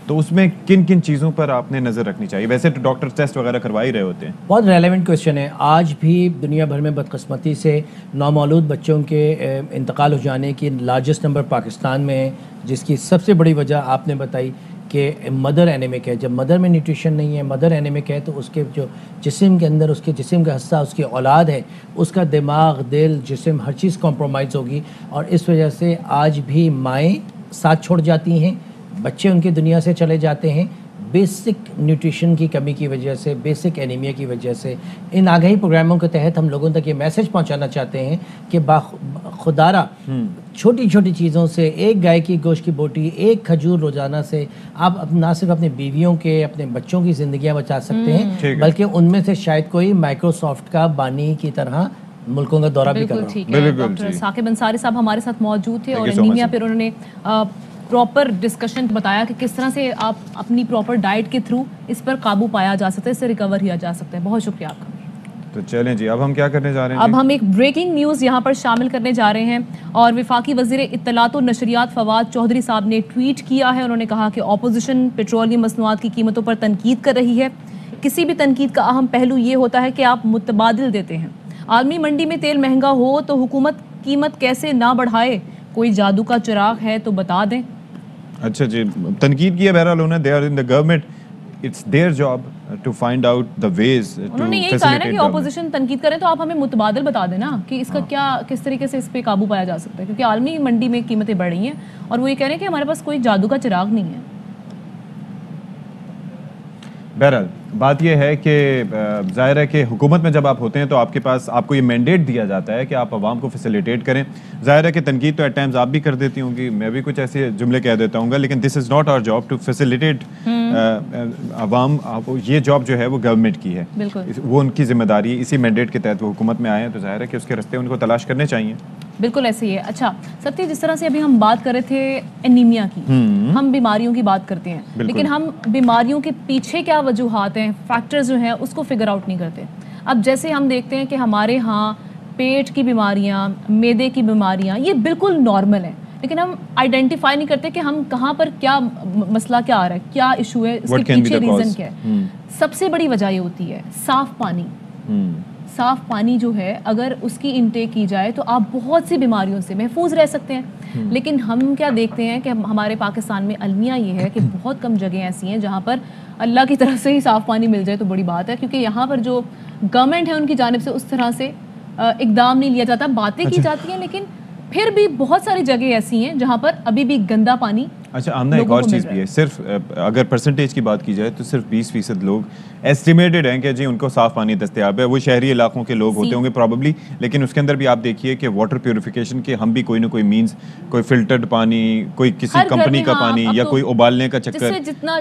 تو اس میں کن کن چیزوں پر آپ نے نظر رکھنی چاہیے؟ ویسے تو ڈاکٹر ٹیسٹ وغیرہ کروا ہی رہے ہوتے ہیں. بہت ریلیونٹ کویشچن ہے. آج بھی دنیا بھر میں بدقسمتی سے نومولود بچوں کے انتقال ہو جانے کی لارجسٹ نمبر پاکستان میں ہے, جس کی سب سے بڑی وجہ آپ نے بتائی کہ مدر اینیمک ہے. جب مدر میں نیوٹریشن نہیں ہے, مدر اینیمک ہے, تو اس کے جو جسم کے اندر اس کے جسم کا حصہ اس کی اولاد ہے, اس کا دماغ, دل, جسم, ہر چیز کمپرومائز ہوگی. اور اس وجہ سے آج بھی مائیں ساتھ چھوڑ جاتی ہیں, بچے ان کی دنیا سے چلے جاتے ہیں, بیسک نیوٹریشن کی کمی کی وجہ سے, بیسک اینیمیا کی وجہ سے. ان آگاہی پروگراموں کے تحت ہم لوگوں تک یہ میسج پہنچانا چاہتے ہیں کہ خدارہ چھوٹی چھوٹی چیزوں سے, ایک گائے کی گوشت کی بوٹی, ایک کھجور روزانہ سے آپ نہ صرف اپنی بیویوں کے, اپنے بچوں کی زندگیاں بچا سکتے ہیں, بلکہ ان میں سے شاید کوئی مائکروسافٹ کا بانی کی طرح ملکوں کا دورہ بھی کر رہا ہوں. بالکل. ڈاکٹر ثاقب انصاری صاحب ہمارے ساتھ موجود تھے اور انیمیا پہ انہوں نے پراپر ڈسکشن بتایا کہ کس طرح سے آپ اپنی پراپر ڈائٹ کے تھرو اس پر قابو پایا جا سکتا ہے, اس سے ریکور کیا جا سکتا ہے. بہت شکریہ آپ کا. تو چلیں جی, اب ہم کیا کرنے جا رہے ہیں؟ اب ہم ایک بریکنگ نیوز یہاں پر شامل کرنے جا رہے ہیں, اور وفاقی وزیر اطلاعات و نشریات فواد چودھری صاحب نے ٹویٹ کیا ہے. انہوں نے کہا کہ اپوزیشن پیٹرولیم مصنوعات کی قیمتوں پر تنقید کر رہی ہے. کسی بھی تنقید کا اہم پہلو یہ ہوتا ہے کہ آپ متبادل دیتے ہیں. عالمی منڈی میں تیل مہنگا ہو تو حکومت قیمت کیسے نہ بڑھائے؟ کوئی جادو کا چراغ ہے تو بتا دیں. اچھا جی, تنقید کی ہے بہرحال انہوں نے. They are in the government, it's their job to find out the ways. انہوں نے یہی کہا ہے نا کہ اپوزیشن تنقید کریں تو آپ ہمیں متبادل بتا دیں نا کہ اس کا کیا, کس طریقے سے اس پہ قابو پایا جا سکتا ہے, کیونکہ عالمی منڈی میں قیمتیں بڑھ رہی ہیں اور وہ یہ کہہ رہے ہیں کہ ہمارے پاس کوئی جادو کا چراغ نہیں ہے. بہرحال بات یہ ہے کہ ظاہر ہے کہ حکومت میں جب آپ ہوتے ہیں تو آپ کے پاس آپ کو یہ مینڈیٹ دیا جاتا ہے کہ آپ عوام کو فیسیلیٹیٹ کریں. ظاہر ہے کہ تنقید تو ایٹ ٹائمز آپ بھی کر دیتی ہوں گی, میں بھی کچھ ایسے جملے کہہ دیتا ہوں گا, لیکن this is not our job to facilitate عوام. یہ جاب جو ہے وہ گورنمنٹ کی ہے, وہ ان کی ذمہ داری ہے. اسی مینڈیٹ کے تحت وہ حکومت میں آئے ہیں, تو ظاہر ہے کہ اس کے راستے ان کو تلاش کرنے چاہیے. بالکل ایسے ہی ہے. اچھا ستیہ, جس طرح سے ابھی ہم بات کر رہے تھے انیمیا کی, ہم بیماریوں کی بات کرتے ہیں, لیکن ہم بیماریوں کے پیچھے کیا وجوہات ہیں, فیکٹرز جو ہیں اس کو فگر آؤٹ نہیں کرتے. اب جیسے ہم دیکھتے ہیں کہ ہمارے ہاں پیٹ کی بیماریاں, معدے کی بیماریاں, یہ بالکل نارمل ہیں, لیکن ہم آئیڈینٹیفائی نہیں کرتے کہ ہم کہاں پر کیا مسئلہ کیا آ رہا ہے, کیا ایشو ہے, اس کے پیچھے ریزن کیا ہے. سب سے بڑی وجہ یہ ہوتی ہے صاف پانی. صاف پانی جو ہے اگر اس کی انٹیک کی جائے تو آپ بہت سی بیماریوں سے محفوظ رہ سکتے ہیں. لیکن ہم کیا دیکھتے ہیں کہ ہمارے پاکستان میں المیہ یہ ہے کہ بہت کم جگہیں ایسی ہیں جہاں پر اللہ کی طرف سے ہی صاف پانی مل جائے تو بڑی بات ہے, کیونکہ یہاں پر جو گورنمنٹ ہے ان کی جانب سے اس طرح سے اقدام نہیں لیا جاتا. باتیں کی جاتی ہیں لیکن پھر بھی بہت ساری جگہیں ایسی ہیں جہاں پر ابھی بھی گندا پانی. اچھا آمنہ, ایک اور چیز بھی ہے, صرف اگر پرسنٹیج کی بات کی جائے تو صرف 20% لوگ ایسٹیمیٹڈ ہیں کہ جی ان کو صاف پانی دستیاب ہے. وہ شہری علاقوں کے لوگ ہوتے ہوں گے پرابیبلی, لیکن اس کے اندر بھی آپ دیکھیے کہ واٹر پیوریفیکیشن کے ہم بھی کوئی نہ کوئی مینز, کوئی فلٹرڈ پانی, کوئی کسی کمپنی کا پانی, یا کوئی ابالنے کا چکر,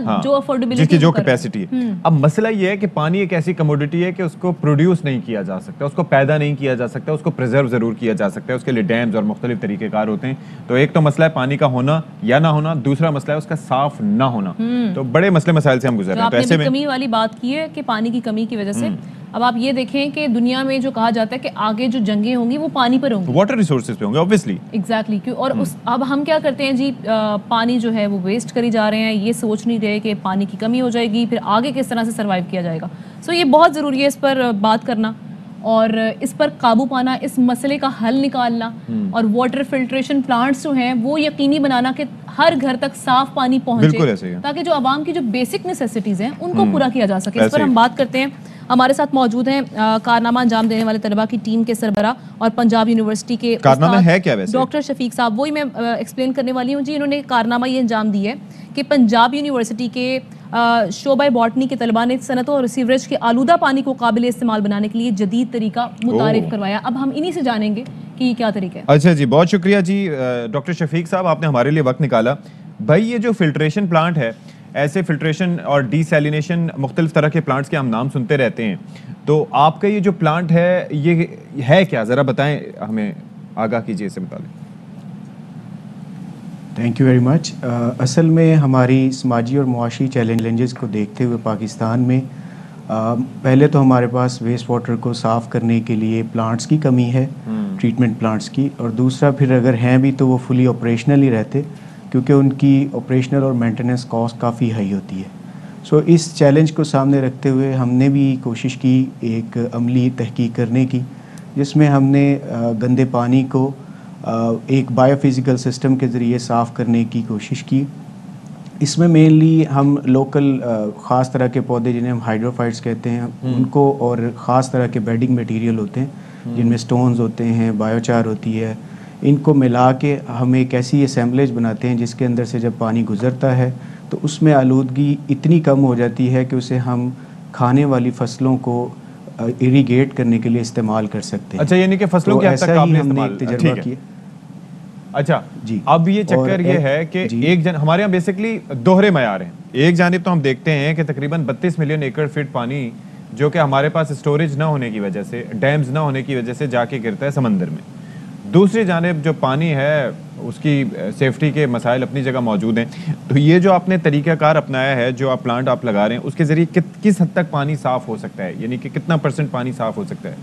جس کی جو کیپیسٹی ہے. اب مسئلہ یہ ہے کہ پانی ایک ایسی کموڈٹی ہے کہ اس کو پروڈیوس نہیں کیا جا سکتا, اس کو پیدا نہیں کیا جا سکتا, اس کو پریزرو ضرور کیا جا سکتا ہے. اس کے لیے ڈیمز اور مختلف طریقہ کار ہوتے ہیں. تو ایک تو مسئلہ ہے پانی کا ہونا یا نہ ہونا, دوسرا مسئلہ ہے اس کا صاف نہ ہونا. تو بڑے مسئلے مسائل سے ہم گزر رہے ہیں. تو ایسے میں کمی والی بات کی ہے کہ پانی کی کمی کی وجہ سے اب آپ یہ دیکھیں کہ دنیا میں جو کہا جاتا ہے کہ آگے جو جنگیں ہوں گی وہ پانی پر ہوں گی, واٹر ریسورسز پہ ہوں گے obviously. ایگزیکٹلی. اور اب ہم کیا کرتے ہیں جی, پانی جو ہے وہ ویسٹ کری جا رہے ہیں, یہ سوچ نہیں رہے کہ پانی کی کمی ہو جائے گی, پھر آگے کس طرح سے سروائیو کیا جائے گا. سو یہ بہت ضروری ہے اس پر بات کرنا اور اس پر قابو پانا, اس مسئلے کا حل نکالنا, اور واٹر فلٹریشن پلانٹس جو ہیں وہ یقینی بنانا کہ ہر گھر تک صاف پانی پہنچے, تاکہ جو عوام کی جو بیسک نیسیسٹیز ہیں ان کو پورا کیا جا سکے. اس پر ہم بات کرتے ہیں. ہمارے ساتھ موجود ہیں کارنامہ انجام دینے والے طلباء کی ٹیم کے سربراہ اور پنجاب یونیورسٹی کے ڈاکٹر شفیق صاحب. وہی میں ایکسپلین کرنے والی ہوں جی. انہوں نے کارنامہ یہ انجام دی ہے کہ پنجاب یونیورسٹی کے شعبہ باٹنی کے طلباء نے صنعتوں اور سیوریج کے آلودہ پانی کو قابل استعمال بنانے کے لیے جدید طریقہ متعارف کروایا. اب ہم انہی سے جانیں گے کہ یہ کیا طریقہ ہے. اچھا جی, بہت شکریہ جی ڈاکٹر شفیق صاحب, آپ نے ہمارے لیے وقت نکالا. بھائی یہ جو فلٹریشن پلانٹ ہے, ایسے فلٹریشن اور ڈی سیلینیشن مختلف طرح کے پلانٹس کے ہم نام سنتے رہتے ہیں, تو آپ کا یہ جو پلانٹ ہے یہ ہے کیا, ذرا بتائیں ہمیں, آگاہ کیجیے اس سے متعلق. Thank you very much. اصل میں ہماری سماجی اور معاشی چیلنجز کو دیکھتے ہوئے پاکستان میں پہلے تو ہمارے پاس ویسٹ واٹر کو صاف کرنے کے لیے پلانٹس کی کمی ہے, ٹریٹمنٹ پلانٹس کی, اور دوسرا پھر اگر ہیں بھی تو وہ فلی آپریشنل ہی رہتے, کیونکہ ان کی آپریشنل اور مینٹیننس کاسٹ کافی ہائی ہوتی ہے. سو اس چیلنج کو سامنے رکھتے ہوئے ہم نے بھی کوشش کی ایک عملی تحقیق کرنے کی، جس میں ہم نے گندے پانی کو ایک بایو فزیکل سسٹم کے ذریعے صاف کرنے کی کوشش کی. اس میں مینلی ہم لوکل خاص طرح کے پودے جنہیں ہم ہائیڈروفائٹس کہتے ہیں ان کو، اور خاص طرح کے بیڈنگ میٹیریل ہوتے ہیں جن میں سٹونز ہوتے ہیں، بایوچار ہوتی ہے، ان کو ملا کے ہم ایک ایسی اسیمبلیج بناتے ہیں جس کے اندر سے جب پانی گزرتا ہے تو اس میں آلودگی اتنی کم ہو جاتی ہے کہ اسے ہم کھانے والی فصلوں کو اریگیٹ کرنے کے لیے استعمال کر سکتے ہیں. اچھا، یعنی کہ فصلوں کے حد تک آپ نے ہم نے ایک تجربہ کیا. اچھا جی، اب یہ چکر یہ ہے کہ ہمارے یہاں بیسکلی دوہرے معیار ہیں. ایک جانب تو ہم دیکھتے ہیں کہ تقریباً 32 ملین ایکڑ فٹ پانی جو کہ ہمارے پاس اسٹوریج نہ ہونے کی وجہ سے، ڈیمز نہ ہونے کی وجہ سے جا کے گرتا ہے سمندر میں. دوسری جانب جو پانی ہے اس کی سیفٹی کے مسائل اپنی جگہ موجود ہیں. تو یہ جو آپ نے طریقہ کار اپنایا ہے، جو آپ پلانٹ آپ لگا رہے ہیں، اس کے ذریعے کس حد تک پانی صاف ہو سکتا ہے، یعنی کہ کتنا % پانی صاف ہو سکتا ہے؟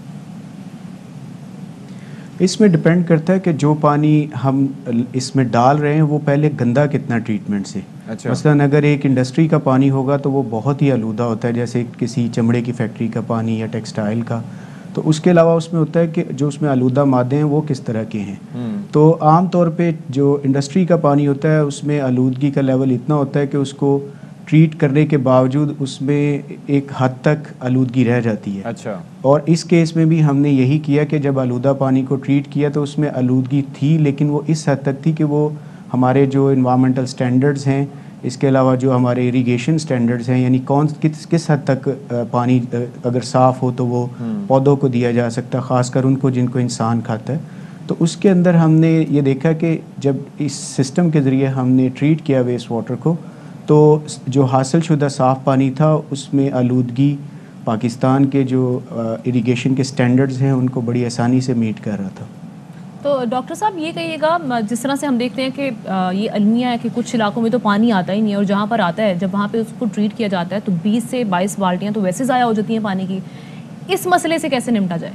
اس میں ڈپینڈ کرتا ہے کہ جو پانی ہم اس میں ڈال رہے ہیں وہ پہلے گندا کتنا ٹریٹمنٹ سے. مثلاً اگر ایک انڈسٹری کا پانی ہوگا تو وہ بہت ہی آلودہ ہوتا ہے، جیسے کسی چمڑے کی فیکٹری کا پانی یا ٹیکسٹائل کا. تو اس کے علاوہ اس میں ہوتا ہے کہ جو اس میں آلودہ مادے ہیں وہ کس طرح کے ہیں. تو عام طور پہ جو انڈسٹری کا پانی ہوتا ہے اس میں آلودگی کا لیول اتنا ہوتا ہے کہ اس کو ٹریٹ کرنے کے باوجود اس میں ایک حد تک آلودگی رہ جاتی ہے. اچھا. اور اس کیس میں بھی ہم نے یہی کیا کہ جب آلودہ پانی کو ٹریٹ کیا تو اس میں آلودگی تھی، لیکن وہ اس حد تک تھی کہ وہ ہمارے جو انوائرمنٹل سٹینڈرڈز ہیں، اس کے علاوہ جو ہمارے اریگیشن سٹینڈرڈز ہیں، یعنی کس حد تک پانی اگر صاف ہو تو وہ پودوں کو دیا جا سکتا، خاص کر ان کو جن کو انسان کھاتا ہے. تو اس کے اندر ہم نے یہ دیکھا کہ جب اس سسٹم کے ذریعے ہم نے ٹریٹ کیا ویسٹ واٹر کو، تو جو حاصل شدہ صاف پانی تھا اس میں آلودگی پاکستان کے جو اریگیشن کے سٹینڈرڈز ہیں ان کو بڑی آسانی سے میٹ کر رہا تھا. تو ڈاکٹر صاحب یہ کہیے گا، جس طرح سے ہم دیکھتے ہیں کہ یہ المیہ ہے کہ کچھ علاقوں میں تو پانی آتا ہی نہیں ہے، اور جہاں پر آتا ہے جب وہاں پہ اس کو ٹریٹ کیا جاتا ہے تو 20 سے 22 بالٹیاں تو ویسے ضائع ہو جاتی ہیں پانی کی. اس مسئلے سے کیسے نمٹا جائے؟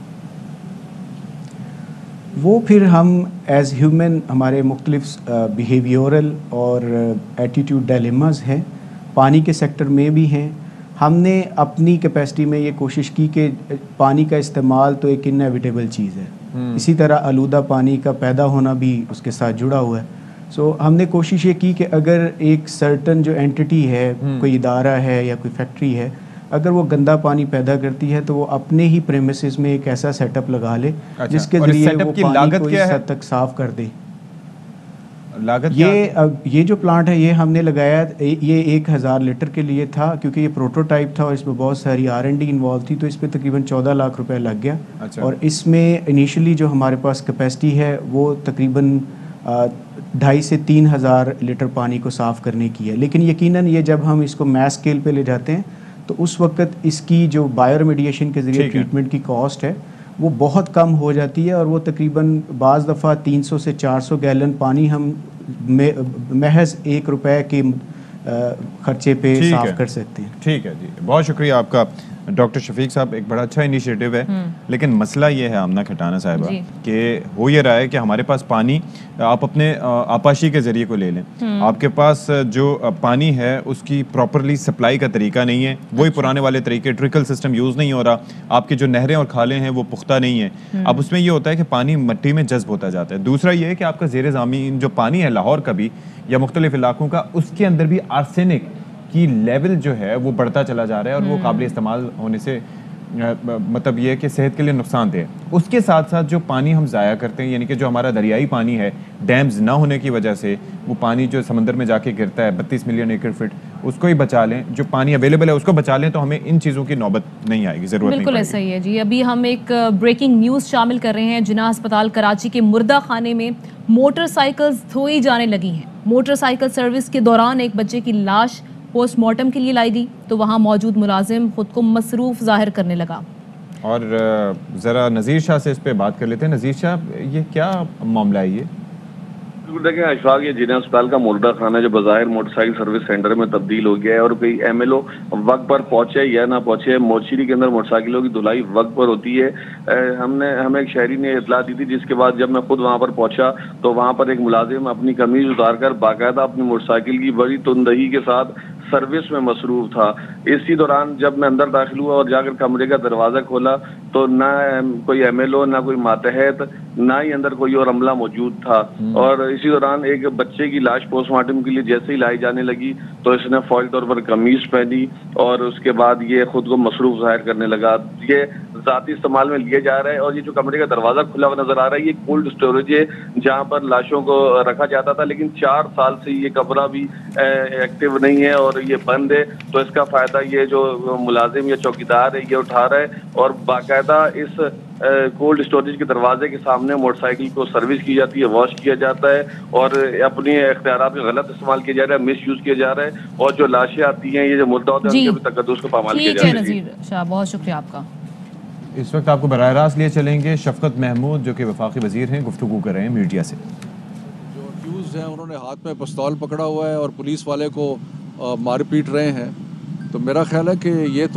وہ پھر ہم ایز ہیومن ہمارے مختلف بیہیویورل اور ایٹیٹیوڈ ڈائلیماز ہیں، پانی کے سیکٹر میں بھی ہیں. ہم نے اپنی کیپیسٹی میں یہ کوشش کی کہ پانی کا استعمال تو ایک انیویٹیبل چیز ہے، اسی طرح آلودہ پانی کا پیدا ہونا بھی اس کے ساتھ جڑا ہوا ہے. سو ہم نے کوشش یہ کی کہ اگر ایک سرٹن جو اینٹی ہے، کوئی ادارہ ہے یا کوئی فیکٹری ہے، اگر وہ گندا پانی پیدا کرتی ہے تو وہ اپنے ہی پریمیسز میں ایک ایسا سیٹ اپ لگا لے جس کے ذریعے وہ پانی کو اس حد تک صاف کر دے. یہ جو پلانٹ ہے یہ ہم نے لگایا، یہ 1000 لیٹر کے لیے تھا، کیونکہ یہ پروٹوٹائپ تھا اور اس میں بہت ساری R&D انوالو تھی، تو اس پہ تقریباً 14 لاکھ روپے لگ گیا. اور اس میں انیشلی جو ہمارے پاس کیپیسٹی ہے وہ تقریباً 2,500 سے 3,000 لیٹر پانی کو صاف کرنے کی ہے. لیکن یقیناً یہ جب ہم اس کو میس اسکیل پہ لے جاتے ہیں تو اس وقت اس کی جو بایو ریمیڈیشن کے ذریعے ٹریٹمنٹ کی کاسٹ ہے وہ بہت کم ہو جاتی ہے، اور وہ تقریباً بعض دفعہ 300 سے 400 گیلن پانی ہم محض ₹1 کے خرچے پہ صاف کر سکتے ہیں. ٹھیک ہے جی، بہت شکریہ آپ کا ڈاکٹر شفیق صاحب. ایک بڑا اچھا انیشیٹو ہے، لیکن مسئلہ یہ ہے آمنہ کھٹانہ صاحبہ کہ ہو یہ رہا ہے کہ ہمارے پاس پانی آپ اپنے آپاشی کے ذریعے کو لے لیں، آپ کے پاس جو پانی ہے اس کی پراپرلی سپلائی کا طریقہ نہیں ہے، وہی پرانے والے طریقے، ٹرکل سسٹم یوز نہیں ہو رہا، آپ کے جو نہریں اور کھالیں ہیں وہ پختہ نہیں ہیں. اب اس میں یہ ہوتا ہے کہ پانی مٹی میں جذب ہوتا جاتا ہے. دوسرا یہ ہے کہ آپ کا زیر زمین جو پانی ہے لاہور کا بھی یا مختلف علاقوں کا، اس کے اندر بھی آرسینک کی لیول جو ہے وہ بڑھتا چلا جا رہا ہے، اور وہ قابل استعمال ہونے سے مطلب یہ ہے کہ صحت کے لیے نقصان دہ ہے. اس کے ساتھ ساتھ جو پانی ہم ضائع کرتے ہیں، یعنی کہ جو ہمارا دریائی پانی ہے، ڈیمز نہ ہونے کی وجہ سے وہ پانی جو سمندر میں جا کے گرتا ہے 32 ملین ایکڑ فٹ، اس کو ہی بچا لیں. جو پانی اویلیبل ہے اس کو بچا لیں تو ہمیں ان چیزوں کی نوبت نہیں آئے گی، ضرورت نہیں. بالکل ایسا ہی ہے جی. ابھی ہم ایک بریکنگ نیوز شامل کر رہے ہیں. جناح ہسپتال کراچی کے مردہ خانے میں موٹر سائیکلز دھوئی جانے لگی ہیں. موٹر سائیکل سروس کے دوران ایک بچے کی لاش پوسٹ مارٹم کے لیے لائی گئی تو وہاں موجود ملازم خود کو مصروف ظاہر کرنے لگا. اور ذرا نذیر شاہ سے اس پہ بات کر لیتے ہیں. نذیر شاہ، یہ کیا معاملہ ہے؟ دیکھیں اشفاق، یہ جناح اسپتال کا مردہ خانہ جو بظاہر موٹر سائیکل سروس سینٹر میں تبدیل ہو گیا ہے، اور کوئی ایم ایل او وقت پر پہنچے یا نہ پہنچے، مورچری کے اندر موٹر سائیکلوں کی دھلائی وقت پر ہوتی ہے۔ ہمیں ایک شہری نے اطلاع دی تھی، جس کے بعد جب میں خود وہاں پر پہنچا تو وہاں پر ایک ملازم اپنی قمیض اتار کر باقاعدہ اپنی موٹر سائیکل کی بڑی تندہی کے ساتھ سروس میں مصروف تھا۔ اسی دوران جب میں اندر داخل ہوا اور جا کر کمرے کا دروازہ کھولا تو نہ کوئی ایم ایل او، نہ کوئی ماتحت، نہ ہی اندر کوئی اور عملہ موجود تھا۔ اور اسی دوران ایک بچے کی لاش پوسٹ مارٹم کے لیے جیسے ہی لائی جانے لگی تو اس نے فوری طور پر قمیض پہنی اور اس کے بعد یہ خود کو مصروف ظاہر کرنے لگا۔ یہ ذاتی استعمال میں لیا جا رہا ہے، اور یہ جو کمرے کا دروازہ کھلا ہوا نظر آ رہا ہے، یہ کولڈ اسٹوریج ہے جہاں پر لاشوں کو رکھا جاتا تھا، لیکن 4 سال سے یہ کمرہ بھی ایکٹیو نہیں ہے اور یہ بند ہے۔ تو اس کا فائدہ یہ جو ملازم یا چوکیدار ہے یہ اٹھا رہا ہے، اور باقاعدہ اس کولڈ اسٹوریج کے دروازے کے سامنے موٹر سائیکل کو سروس کی جاتی ہے، واش کیا جاتا ہے، اور اپنے اختیارات کا غلط استعمال کیا جا رہا ہے، مس یوز کیا جا رہا ہے، اور جو لاشیں آتی ہیں، یہ جو مردہ ہوتے ہیں، ان کے بھی تقدس کو پامال کیا جا رہا ہے۔ نذیر شاہ، بہت شکریہ آپ کا۔ اس وقت آپ کو براہ راست لیے چلیں گے شفقت محمود جو کہ وفاقی وزیر ہیں، گفتگو کر رہے ہیں میڈیا سے۔ جو اکیوزڈ ہیں انہوں نے ہاتھ میں پستول پکڑا ہوا ہے اور پولیس والے کو مار پیٹ رہے ہیں، تو میرا خیال ہے کہ یہ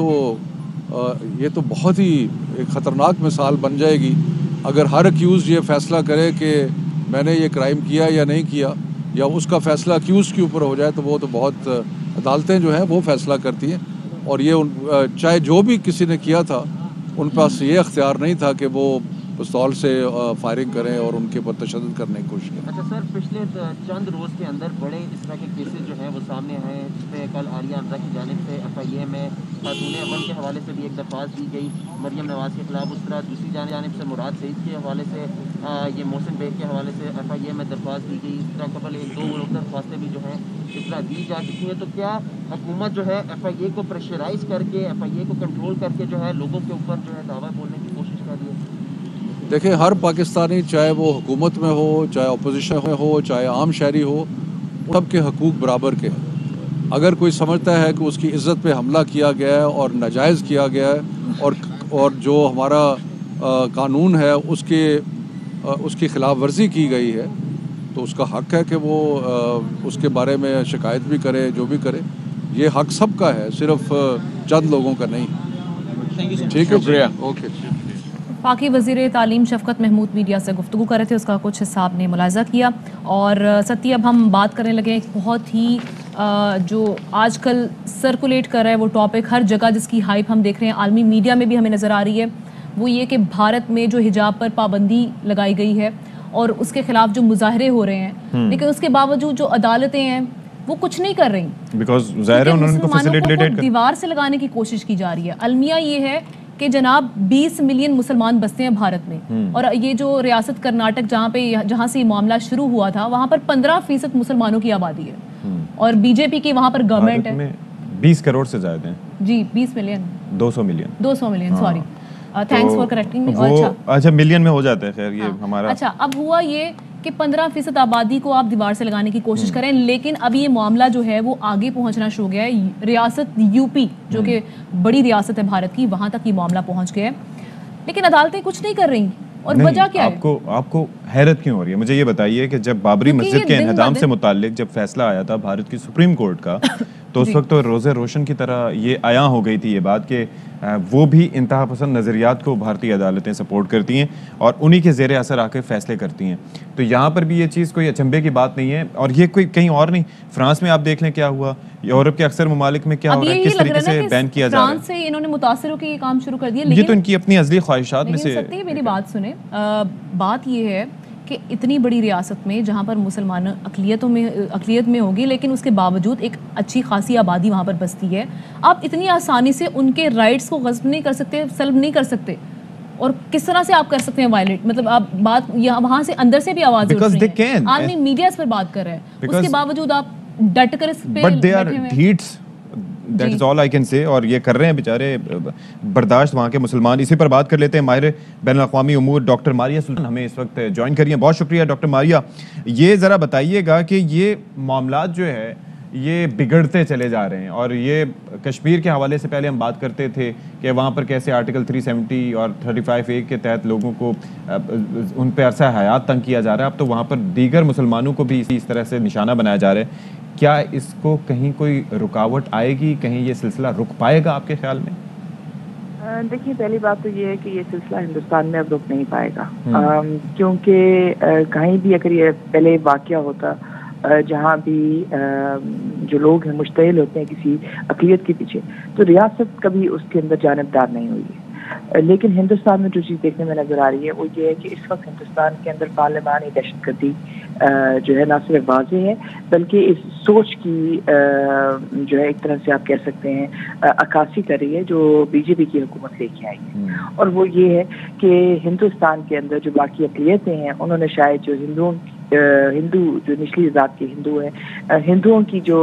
تو بہت ہی ایک خطرناک مثال بن جائے گی اگر ہر اکیوزڈ یہ فیصلہ کرے کہ میں نے یہ کرائم کیا یا نہیں کیا، یا اس کا فیصلہ اکیوزڈ کے اوپر ہو جائے، تو وہ تو بہت عدالتیں جو ہیں وہ فیصلہ کرتی ہیں، اور یہ چاہے جو بھی کسی نے کیا تھا ان پاس یہ اختیار نہیں تھا کہ وہ پستول سے فائرنگ کریں اور ان کے اوپر تشدد کرنے کی کوشش کریں۔ اچھا سر، پچھلے چند روز کے اندر بڑے اس طرح کے کیسز جو ہیں وہ سامنے آئے ہیں، جس پہ کل عالیہ حمزہ کی جانب سے ایف آئی اے میں خاتون اول کے حوالے سے بھی ایک درخواست دی گئی مریم نواز کے خلاف، اس طرح دوسری جانب سے مراد سعید کے حوالے سے یہ محسن بیگ کے حوالے سے ایف آئی اے میں درخواست دی گئی، اس طرح قبل 1-2 درخواستیں بھی جو ہیں اس طرح دی جا چکی ہیں۔ تو کیا حکومت جو ہے ایف آئی اے کو پریشرائز کر کے، ایف آئی اے کو کنٹرول کر کے جو ہے لوگوں کے اوپر جو ہے دعویٰ بولنے کی کوشش کر رہی ہے؟ دیکھیں، ہر پاکستانی چاہے وہ حکومت میں ہو، چاہے اپوزیشن میں ہو، چاہے عام شہری ہو، سب کے حقوق برابر کے ہیں۔ اگر کوئی سمجھتا ہے کہ اس کی عزت پہ حملہ کیا گیا ہے اور ناجائز کیا گیا ہے اور جو ہمارا قانون ہے اس کی خلاف ورزی کی گئی ہے، تو اس کا حق ہے کہ وہ اس کے بارے میں شکایت بھی کرے، جو بھی کرے۔ یہ حق سب کا ہے، صرف چند لوگوں کا نہیں۔ ٹھیک ہے، شکریہ، اوکے۔ پاکی وزیر تعلیم شفقت محمود میڈیا سے گفتگو کر رہے تھے، اس کا کچھ حصہ آپ نے ملاحظہ کیا۔ اور ستی، اب ہم بات کرنے لگے ایک بہت ہی جو آج کل سرکولیٹ کر رہا ہے وہ ٹاپک، ہر جگہ جس کی ہائپ ہم دیکھ رہے ہیں، عالمی میڈیا میں بھی ہمیں نظر آ رہی ہے، وہ یہ کہ بھارت میں جو حجاب پر پابندی لگائی گئی ہے اور اس کے خلاف جو مظاہرے ہو رہے ہیں، لیکن اس کے باوجود جو عدالتیں ہیں وہ کچھ نہیں کر رہی، بیکاز ظاہر ہے انہوں نے مسلمانوں کو دیوار سے لگانے کی کوشش کی جا رہی ہے۔ المیہ یہ ہے کہ جناب 20 ملین مسلمان بستے ہیں بھارت میں، اور یہ جو ریاست کرناٹک جہاں سے یہ معاملہ شروع ہوا تھا، وہاں پر 15% مسلمانوں کی آبادی ہے، اور بی جے پی کی وہاں پر گورنمنٹ ہے۔ 20 کروڑ سے زائد ہیں جی، 20 million 200 million sorry, thanks for correcting me. اچھا، ملین میں ہو جاتا ہے، خیر یہ ہمارا اچھا۔ اب ہوا یہ کہ 15% آبادی کو آپ دیوار سے لگانے کی کوشش کریں، لیکن اب یہ معاملہ جو ہے وہ آگے پہنچنا شروع ہو گیا ہے۔ ریاست یو پی جو کہ بڑی ریاست ہے بھارت کی، وہاں تک یہ معاملہ پہنچ گیا ہے، لیکن عدالتیں کچھ نہیں کر رہی، اور وجہ کیا ہے؟ آپ کو حیرت کیوں ہو رہی ہے؟ مجھے یہ بتائیے کہ جب بابری مسجد کے انہدام سے متعلق جب فیصلہ آیا تھا بھارت کی سپریم کورٹ کا، تو اس وقت تو روزے روشن کی طرح یہ عیاں ہو گئی تھی یہ بات کہ وہ بھی انتہا پسند نظریات کو بھارتی عدالتیں سپورٹ کرتی ہیں اور انہی کے زیر اثر آ کے فیصلے کرتی ہیں۔ تو یہاں پر بھی یہ چیز کوئی اچنبے کی بات نہیں ہے، اور یہ کوئی کہیں اور نہیں، فرانس میں آپ دیکھ لیں کیا ہوا، یورپ کے اکثر ممالک میں کیا ہو رہا ہے، کس طریقے سے بین کیا جا رہا ہے۔ فرانس سے انہوں نے متاثر ہو کے یہ کام شروع کر دیا، یہ تو ان کی اپنی ازلی خواہشات میں سے۔ لیکن میری بات سنیں، بات یہ ہے کہ اتنی بڑی ریاست میں جہاں پر مسلمان اقلیت میں ہوگی، لیکن اس کے باوجود ایک اچھی خاصی آبادی وہاں پر بستی ہے، آپ اتنی آسانی سے ان کے رائٹس کو غصب نہیں کر سکتے، سلب نہیں کر سکتے، اور کس طرح سے آپ کر سکتے ہیں وائلیٹ؟ مطلب آپ بات وہاں سے اندر سے بھی آواز اٹھ رہی ہے، عالمی میڈیا اس پر بات کر رہے ہیں، اس کے باوجود آپ ڈٹ کر اس پہ بیٹھے ہوئے ہیں۔ That is all I can say، اور یہ کر رہے ہیں بیچارے برداشت وہاں کے مسلمان۔ اسی پر بات کر لیتے ہیں، ماہر بین الاقوامی امور ڈاکٹر ماریہ سلطان ہمیں اس وقت جوائن کریے۔ بہت شکریہ ڈاکٹر ماریہ۔ یہ ذرا بتائیے گا کہ یہ معاملات جو ہے یہ بگڑتے چلے جا رہے ہیں. اور یہ کشمیر کے حوالے سے پہلے ہم بات کرتے تھے کہ وہاں پر کیسے آرٹیکل 370 اور 35A کے تحت لوگوں کو ان پہ عرصہ حیات تنگ کیا جا رہا ہے. اب تو وہاں پر دیگر مسلمانوں کو بھی اس طرح سے نشانہ بنایا جا رہا ہے. کیا اس کو کہیں کوئی رکاوٹ آئے گی, کہیں یہ سلسلہ رک پائے گا آپ کے خیال میں؟ دیکھیے پہلی بات تو یہ ہے کہ یہ سلسلہ ہندوستان میں اب رک نہیں پائے گا, کیونکہ کہیں بھی اگر یہ پہلے واقعہ ہوتا جہاں بھی جو لوگ ہیں مشتعل ہوتے ہیں کسی اقلیت کے پیچھے, تو ریاست کبھی اس کے اندر جانبدار نہیں ہوئی ہے. لیکن ہندوستان میں جو چیز دیکھنے میں نظر آ رہی ہے وہ یہ ہے کہ اس وقت ہندوستان کے اندر پارلیمانی دہشت گردی جو ہے نہ صرف واضح ہے بلکہ اس سوچ کی جو ہے ایک طرح سے آپ کہہ سکتے ہیں عکاسی کر رہی ہے جو BJP کی حکومت لے کے آئی ہے. اور وہ یہ ہے کہ ہندوستان کے اندر جو باقی اقلیتیں ہیں انہوں نے شاید جو ہندو جو نچلی ذات کے ہندو ہیں, ہندوؤں کی جو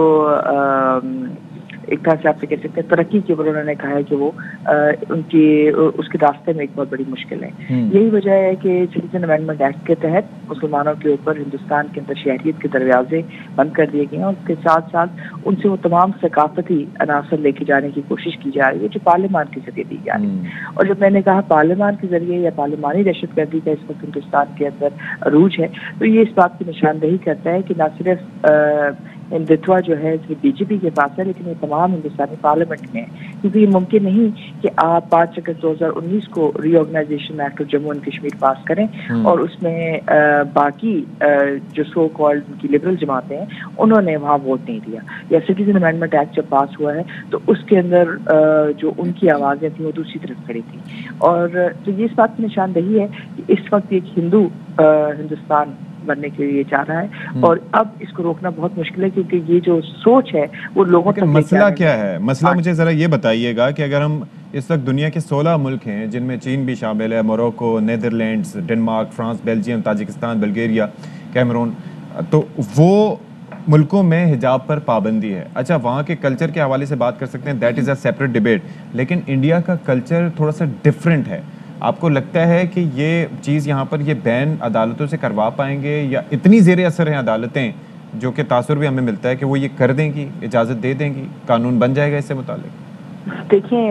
ایک طرح سے آپ سے کہہ سکتے ہیں ترقی کے اوپر انہوں نے کہا ہے کہ وہ ان کی اس کے راستے میں ایک بہت بڑی مشکل ہے. یہی وجہ ہے کہ سٹیزن امینڈمنٹ ایکٹ کے تحت مسلمانوں کے اوپر ہندوستان کے اندر شہریت کے دروازے بند کر دیے گئے ہیں, اور اس کے ساتھ ساتھ ان سے وہ تمام ثقافتی عناصر لے کے جانے کی کوشش کی جا رہی ہے جو پارلیمان کے ذریعے دی جا رہی ہے. اور جب میں نے کہا پارلیمان کے ذریعے یا پارلیمانی دہشت گردی کا اس وقت ہندوستان کے اندر عروج ہے, تو یہ اس بات کی نشاندہی کرتا ہے کہ نہ صرف ہندتوا جو ہے صرف BJP کے پاس ہے لیکن یہ تمام ہندوستانی پارلیمنٹ میں ہے, کیونکہ یہ ممکن نہیں کہ آپ 5 اگست 2019 کو reorganisation act of Jammu and Kashmir pass کریں اور اس میں باقی جو سو کالڈ کی لبرل جماعتیں ہیں انہوں نے وہاں ووٹ نہیں دیا, یا سٹیزن امینڈمنٹ ایکٹ جب پاس ہوا ہے تو اس کے اندر جو ان کی آوازیں تھیں وہ دوسری طرف کھڑی تھیں. اور تو یہ اس بات کی نشاندہی ہے کہ اس وقت ایک ہندوستان بننے کے لیے چاہ رہا ہے, اور اب اس کو روکنا بہت مشکل ہے کیونکہ یہ جو سوچ ہے وہ لوگوں تک. مسئلہ کیا ہے؟ مسئلہ مجھے ذرا یہ بتائیے گا کہ اگر ہم اس وقت دنیا کے 16 ملک ہیں جن میں چین بھی شامل ہے, Morocco, Netherlands, Denmark, France, Belgium, Tajikistan, Bulgaria, Cameroon, تو وہ ملکوں میں حجاب پر پابندی ہے. اچھا, وہاں کے کلچر کے حوالے سے بات کر سکتے ہیں, that is a separate debate, لیکن انڈیا کا کلچر تھوڑا سا ڈفرینٹ ہے. آپ کو لگتا ہے کہ یہ چیز یہاں پر یہ بین عدالتوں سے کروا پائیں گے, یا اتنی زیر اثر ہیں عدالتیں جو کہ تاثر بھی ہمیں ملتا ہے کہ وہ یہ کر دیں گی, اجازت دے دیں گی, قانون بن جائے گا اس سے متعلق؟ دیکھیں,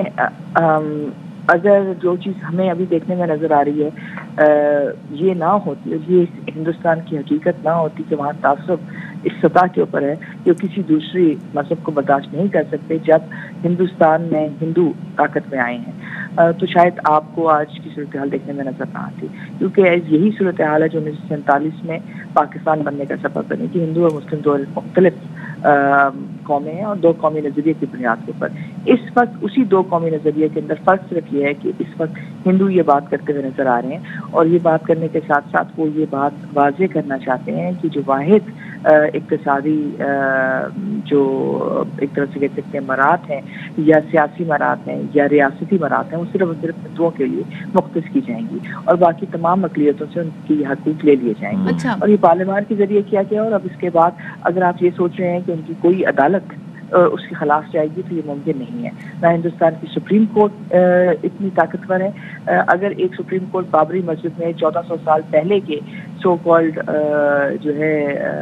اگر جو چیز ہمیں ابھی دیکھنے میں نظر آ رہی ہے یہ نہ ہوتی, یہ ہندوستان کی حقیقت نہ ہوتی کہ وہاں تعصب اس سطح کے اوپر ہے جو کسی دوسری مذہب کو برداشت نہیں کر سکتے, جب ہندوستان میں ہندو طاقت میں آئے ہیں تو شاید آپ کو آج کی صورتحال دیکھنے میں نظر نہ آتی, کیونکہ یہی صورتحال ہے جو 1947 میں پاکستان بننے کا سبب بنی کہ ہندو اور مسلم دو مختلف قومیں ہیں اور 2 قومی نظریے کی بنیاد کے اوپر. اس وقت اسی 2 قومی نظریے کے اندر فرق صرف یہ ہے کہ اس وقت ہندو یہ بات کرتے ہوئے نظر آ رہے ہیں, اور یہ بات کرنے کے ساتھ ساتھ وہ یہ بات واضح کرنا چاہتے ہیں کہ جو واحد اقتصادی جو ایک طرح سے کہہ سکتے ہیں مرات ہیں یا سیاسی مرات ہیں یا ریاستی مرات ہیں وہ صرف اور صرف ہندوؤں کے لیے مختص کی جائیں گی, اور باقی تمام اقلیتوں سے ان کی حقوق لے لیے جائیں گے. اور یہ پارلیمان کے ذریعے کیا گیا, اور اب اس کے بعد اگر آپ یہ سوچ رہے ہیں کہ ان کی کوئی عدالت اس کے خلاف جائے گی تو یہ ممکن نہیں ہے. نہ ہندوستان کی سپریم کورٹ اتنی طاقتور ہے. اگر ایک سپریم کورٹ بابری مسجد میں 1400 سال پہلے کے سو کالڈ جو ہے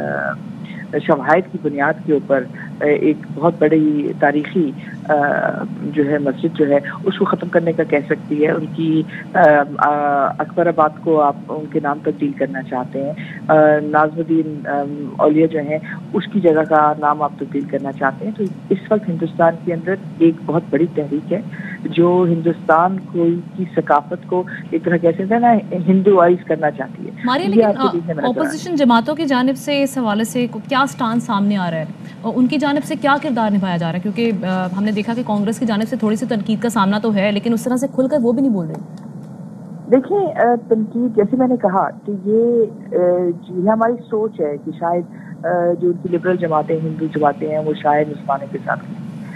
شواہد کی بنیاد کے اوپر ایک بہت بڑی تاریخی جو ہے مسجد جو ہے اس کو ختم کرنے کا کہہ سکتی ہے, ان کی اکبر آباد کو آپ ان کے نام تبدیل کرنا چاہتے ہیں, ناظم الدین اولیاء جو ہیں اس کی جگہ کا نام آپ تبدیل کرنا چاہتے ہیں, تو اس وقت ہندوستان کے اندر ایک بہت بڑی تحریک ہے جو ہندوستان کی ثقافت کو ایک طرح کہہ سکتے ہیں نا ہندوائز کرنا چاہتی ہے. لیکن اپوزیشن جماعتوں کی جانب سے اس حوالے سے کیا سٹانس سامنے آ رہا ہے, اور ان کی جانب سے کیا کردار نبھایا جا رہا ہے, کیونکہ ہم نے دیکھا کہ کانگریس کی جانب سے تھوڑی سی تنقید کا سامنا تو ہے لیکن اس طرح سے کھل کر وہ بھی نہیں بول رہے. دیکھیں, تنقید جیسے میں نے کہا کہ یہ ہماری سوچ ہے کہ شاید جو ان کی لبرل جماعتیں ہندو جماعتیں ہیں وہ شاید مسلمانوں کے ساتھ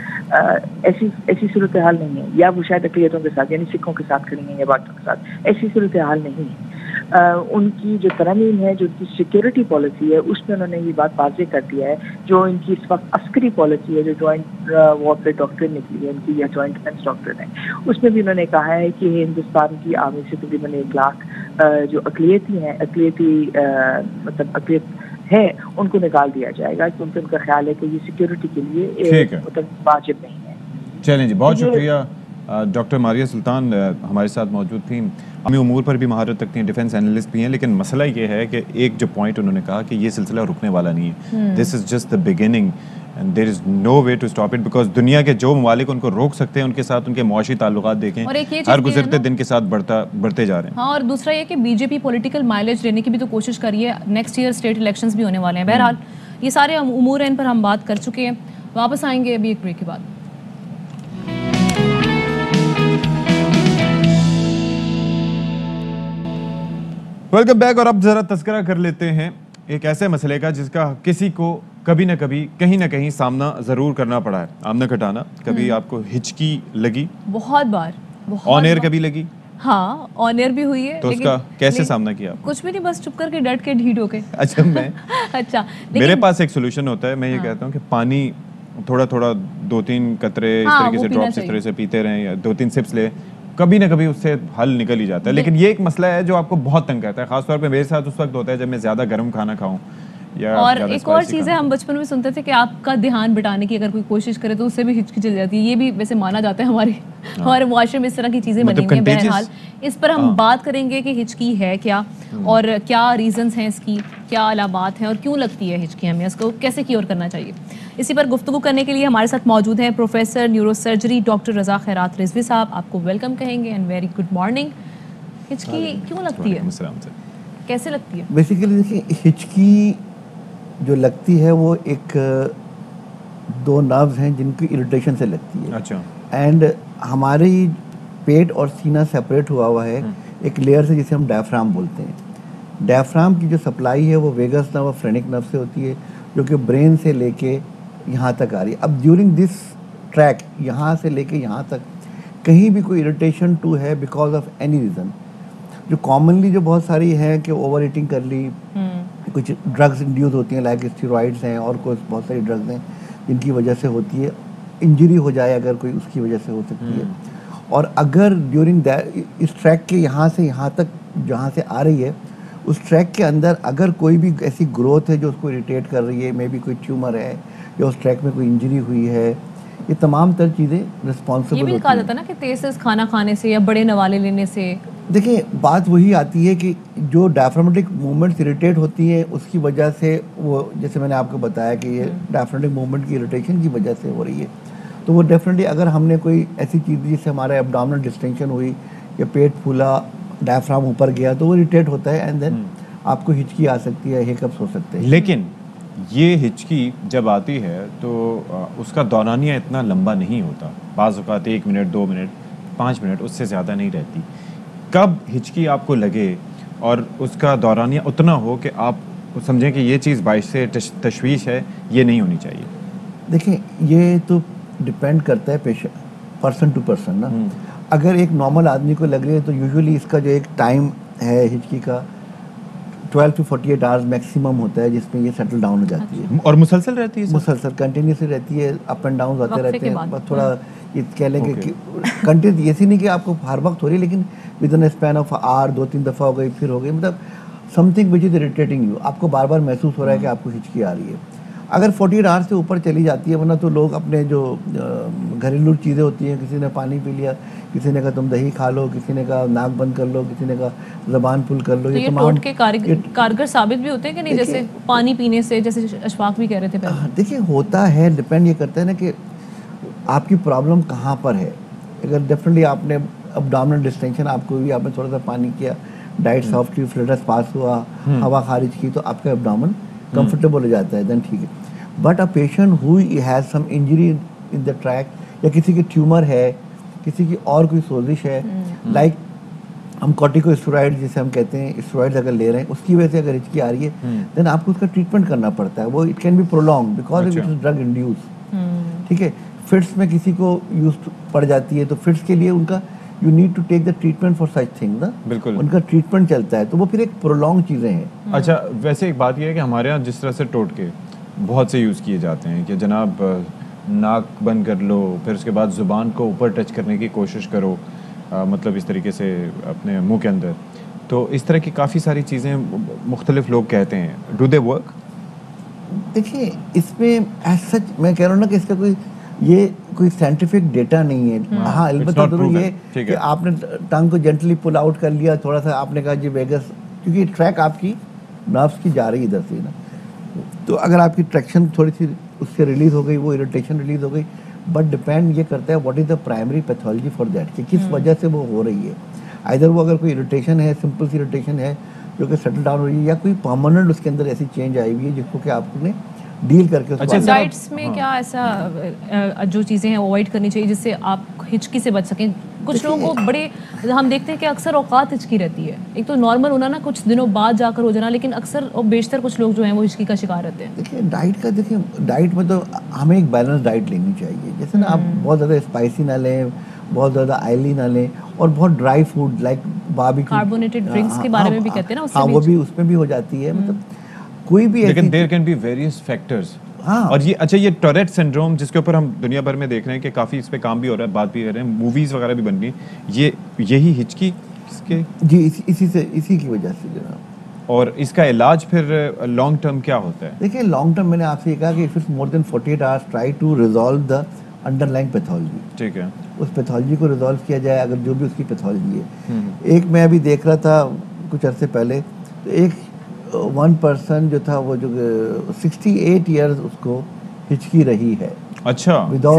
ایسی صورتحال نہیں ہے, یا وہ شاید اقلیتوں کے ساتھ یعنی سکھوں کے ساتھ کھڑی ہیں یا باقیوں کے ساتھ, ایسی صورتحال نہیں ہے. ان کی جو ترمیم ہے, جو ان کی سیکیورٹی پالیسی ہے, اس میں انہوں نے یہ بات واضح کر دیا ہے. جو ان کی اس وقت عسکری پالیسی ہے, جو جوائنٹ وارفیئر ڈاکٹرن نکلی ہے ان کی, یا جوائنٹ ڈیفینس ڈاکٹرن ہے, اس میں بھی انہوں نے کہا ہے کہ ہندوستان کی عوامی سے تقریباً 1 لاکھ جو اقلیتی ہیں, اقلیتی مطلب اقلیت ہیں ان کو نکال دیا جائے گا کیونکہ ان کا خیال ہے کہ یہ سیکیورٹی کے لیے واجب نہیں ہے. چلیں جی، بہت شکریہ. ڈاکٹر ماریہ سلطان ہمارے ساتھ موجود تھیں، عوامی امور پر بھی مہارت رکھتی ہیں، ڈیفینس اینالسٹ بھی ہیں، لیکن مسئلہ یہ ہے کہ ایک جو پوائنٹ انہوں نے کہا کہ یہ سلسلہ رکنے والا نہیں ہے. This is just the beginning and there is no way to stop it, because دنیا کے جو ممالک ان کو روک سکتے ہیں ان کے ساتھ ان کے معاشی تعلقات دیکھیں ہر گزرتے دن کے ساتھ بڑھتے جا رہے ہیں. ہاں، اور دوسرا یہ کہ B J P political mileage لینے کی بھی تو کوشش کر رہی ہے. نیکسٹ ایئر اسٹیٹ الیکشنز بھی ہونے والے ہیں. بہرحال یہ سارے امور ہیں، ان پر ہم بات کر چکے ہیں. واپس آئیں گے ابھی ایک بریک کے بعد. Welcome back. اور اب ذرا تذکرہ کر لیتے ہیں ایک ایسے مسئلے کا جس کا کسی کو کبھی نہ کبھی کہیں نہ کہیں سامنا ضرور کرنا پڑا ہے. آمنا کھٹانا. کبھی آپ کو ہچکی لگی؟ بہت بار. آن ایئر کبھی لگی؟ ہاں، آن ایئر بھی ہوئی ہے. تو اس کا کیسے سامنا کیا؟ کچھ بھی نہیں، بس چپ کر کے ڈٹ کے ڈھیٹ ہو کے. اچھا، میں اچھا میرے پاس ایک سولوشن ہوتا ہے. میں یہ کہتا ہوں کہ پانی تھوڑا تھوڑا 2-3 قطرے اس طریقے سے ڈراپس اس طرح سے پیتے رہیں یا 2-3 سپس لے، کبھی نہ کبھی اس سے حل نکل ہی جاتا ہے. لیکن یہ ایک مسئلہ ہے جو آپ کو بہت تنگ کرتا ہے، خاص طور پہ میرے ساتھ اس وقت ہوتا ہے جب میں زیادہ گرم کھانا کھاؤں. اور ایک اور چیز ہے، ہم بچپن میں سنتے تھے کہ آپ کا دھیان بٹانے کی اگر کوئی کوشش کرے تو اس سے بھی ہچکی چل جاتی ہے. یہ بھی ویسے مانا جاتا ہے ہمارے معاشرے میں اس طرح کی چیزیں بنی ہوئی ہیں. بہرحال اس پر ہم بات کریں گے کہ ہچکی ہے کیا اور کیا ریزنز ہیں اس کی، کیا علامات ہیں اور کیوں لگتی ہے ہچکی، ہمیں اس کو کیسے کیور کرنا چاہیے. اسی پر گفتگو کرنے کے لیے ہمارے ساتھ موجود ہیں professor neuro surgery doctor Raza Khairat Rizvi Sahib. آپ کو ویلکم کہیں گے اینڈ ویری گڈ مارننگ. ہچکی کیوں لگتی ہے، کیسے لگتی ہے؟ بیسیکلی دیکھیں، ہچکی جو لگتی ہے وہ ایک 2 نروز ہیں جن کی اریٹیشن سے لگتی ہے. اچھا. اینڈ ہماری پیٹ اور سینہ سپریٹ ہوا ہے ایک لیئر سے جسے ہم ڈائفرام بولتے ہیں. ڈائفرام کی جو سپلائی ہے وہ ویگس نرو اور فرینک نرو سے ہوتی ہے جو کہ برین سے لے کے یہاں تک آ رہی ہے. اب ڈیورنگ دس ٹریک یہاں سے لے کے یہاں تک کہیں بھی کوئی اریٹیشن ٹو ہے بیکاز آف اینی ریزن، جو کامنلی جو بہت ساری ہے کہ اوور ایٹنگ کر لی، کچھ ڈرگز انڈیوز ہوتی ہیں لائک اسٹیرائڈس ہیں اور کوئی بہت ساری ڈرگز ہیں جن کی وجہ سے ہوتی ہے. انجری ہو جائے اگر کوئی اس کی وجہ سے ہو سکتی ہے. اور اگر ڈیورنگ اس ٹریک کے یہاں سے یہاں تک جہاں سے آ رہی ہے اس ٹریک کے اندر اگر کوئی بھی ایسی گروتھ ہے جو اس کو اریٹیٹ کر رہی ہے، مے بی کوئی ٹیومر ہے یا اس ٹریک میں کوئی انجری ہوئی ہے، یہ تمام تر چیزیں رسپانسبل. یہ بھی کہا جاتا ہے نا کہ تیز کھانا کھانے سے یا بڑے نوالے لینے سے. دیکھیں بات وہی آتی ہے کہ جو ڈائفرامیٹک موومنٹس اریٹیٹ ہوتی ہیں اس کی وجہ سے وہ، جیسے میں نے آپ کو بتایا کہ یہ ڈائفرامیٹک موومنٹ کی اریٹیشن کی وجہ سے ہو رہی ہے، تو وہ ڈیفینیٹلی اگر ہم نے کوئی ایسی چیز جس سے ہمارا ایبڈومینل ڈسٹینشن ہوئی یا پیٹ پھولا، ڈائفرام اوپر گیا تو وہ اریٹیٹ ہوتا ہے اینڈ دین آپ کو ہچکی آ سکتی ہے، ہیکپس ہو سکتے ہیں. لیکن یہ ہچکی جب آتی ہے تو اس کا دورانیہ اتنا لمبا نہیں ہوتا. بعض اوقات 1 منٹ 2 منٹ 5 منٹ اس سے زیادہ نہیں رہتی. کب ہچکی آپ کو لگے اور اس کا دورانیہ اتنا ہو کہ آپ سمجھیں کہ یہ چیز باعث سے تشویش ہے، یہ نہیں ہونی چاہیے؟ دیکھیں یہ تو ڈپینڈ کرتا ہے پرسن ٹو پرسن نا. اگر ایک نارمل آدمی کو لگ رہی ہے تو یوزولی اس کا جو ایک ٹائم ہے ہچکی کا 12 to 48 آورز میکسیمم ہوتا ہے جس میں یہ سیٹل ڈاؤن ہو جاتی ہے. اور مسلسل رہتی ہے؟ مسلسل کنٹینیوسلی رہتی ہے، اپ اینڈ ڈاؤن آتے رہتے ہیں. بس تھوڑا یہ کہہ لیں کہ کنٹینیو ایسی نہیں کہ آپ کو ہر وقت ہو رہی ہے، لیکن within span of hour 2-3 دفعہ ہو گئی پھر ہو گئی، مطلب something which is irritating you, آپ کو بار بار محسوس ہو رہا ہے کہ آپ کو ہچکی آ رہی ہے. اگر 48 آورس سے اوپر چلی جاتی ہے، ورنہ تو لوگ اپنے جو گھریلو چیزیں ہوتی ہیں، کسی نے پانی پی لیا، کسی نے کہا تم دہی کھا لو، کسی نے کہا ناک بند کر لو، کسی نے کہا زبان پھل کر لو، یہ تمام ٹوٹکے کارگر ثابت بھی ہوتے ہیں کہ نہیں؟ جیسے پانی پینے سے، جیسے اشفاق بھی کہہ رہے تھے پہلے. دیکھیں ہوتا ہے، ڈپینڈ یہ کرتا ہے نا کہ آپ کی پرابلم کہاں پر ہے. اگر ڈیفینیٹلی آپ نے ابڈومینل ڈسٹینشن، آپ کو بھی آپ نے تھوڑا سا پانی کیا، ڈائٹ سافٹلی، فلٹرس پاس ہوا، ہوا خارج کی، تو آپ کا ابڈومن کمفرٹیبل ہو جاتا ہے، دین ٹھیک ہے. But a patient who has some injury in the track, یا کسی کی ٹیومر ہے، کسی کی اور کوئی سوزش ہے، لائک ہم کارٹیکو اسٹیرائڈ جسے ہم کہتے ہیں، اسٹیرائڈز اگر لے رہے ہیں اس کی وجہ سے اگر ہچکی آ رہی ہے دین آپ کو اس کا ٹریٹمنٹ کرنا پڑتا ہے. وہ it can be prolonging because it is drug induced. ٹھیک ہے. فٹس میں کسی کو یوز پڑ جاتی ہے تو فٹس کے لیے ان کا you need to take the treatment for such thing نا. بالکل ان کا ٹریٹمنٹ چلتا ہے، تو وہ پھر ایک پرولونگ چیزیں ہیں. اچھا، ویسے ایک بات یہ ہے کہ ہمارے یہاں جس طرح سے ٹوٹکے بہت سے یوز کیے جاتے ہیں کہ جناب ناک بند کر لو، پھر اس کے بعد زبان کو اوپر ٹچ کرنے کی کوشش کرو، مطلب اس طریقے سے اپنے منہ کے اندر، تو اس طرح کی کافی ساری چیزیں مختلف لوگ کہتے ہیں. Do they work? دیکھیے اس میں سچ میں کہہ رہا ہوں نا کہ اس کا کوئی سائنٹیفک ڈیٹا نہیں ہے. ہاں البتہ ضرور یہ کہ آپ نے ٹنگ کو جنٹلی پل آؤٹ کر لیا تھوڑا سا, آپ نے کہا جی ویگس, کیونکہ ٹریک آپ کی نروس کی جا رہی ہے ادھر سے نا, تو اگر آپ کی ٹریکشن تھوڑی سی اس سے ریلیز ہو گئی, وہ اریٹیشن ریلیز ہو گئی, بٹ ڈپینڈ یہ کرتا ہے what is the primary pathology for that, کہ کس وجہ سے وہ ہو رہی ہے. ادھر وہ اگر کوئی اریٹیشن ہے, سمپل سی اریٹیشن ہے جو کہ سیٹل ڈاؤن ہو رہی ہے, یا کوئی پرماننٹ اس کے اندر ایسی چینج آئی ہوئی ہے جس کو کہ آپ نے ڈیل کر کے. اچھا ڈائٹس میں کیا ایسا جو چیزیں ہیں اوائڈ کرنی چاہیے جس سے آپ ہچکی سے بچ سکیں؟ کچھ لوگوں کو بڑے ہم دیکھتے ہیں کہ اکثر اوقات ہچکی رہتی ہے, ایک تو نارمل ہونا نا کچھ دنوں بعد جا کر ہو جانا, لیکن اکثر اور بیشتر کچھ لوگ جو ہیں وہ ہچکی کا شکار رہتے ہیں. دیکھیں ڈائٹ میں تو ہمیں ایک بیلنس ڈائٹ لینی چاہیے. جیسے نا آپ بہت زیادہ اسپائسی نہ لیں, بہت زیادہ آئلی نہ لیں, اور بہت dry food like barbecue, carbonated drinks کے بارے میں بھی کہتے ہیں نا, وہ بھی اس میں بھی ہو جاتی ہے. مطلب کوئی بھی, لیکن there can be various factors. اور یہ اچھا یہ ٹوریٹ سنڈروم جس کے اوپر ہم دنیا بھر میں دیکھ رہے ہیں کہ کافی اس پہ کام بھی ہو رہا ہے, بات بھی کر رہے ہیں, موویز وغیرہ بھی بن رہی ہیں, یہی ہچکی اس کے جی اسی کی وجہ سے جناب. اور اس کا علاج پھر لانگ ٹرم کیا ہوتا ہے؟ دیکھیں لانگ ٹرم میں نے آپ سے یہ کہا کہ if it's more than 48 hours try to resolve the under line pathology. ٹھیک ہے, اس پیتھولوجی کو ریزالو کیا جائے اگر جو بھی اس کی پیتھولوجی ہے. ایک میں ابھی دیکھ رہا تھا کچھ عرصے پہلے, تو ایک 1% جو تھا وہ جو 68 ایئرز اس کو ہچکی رہی ہے. اچھا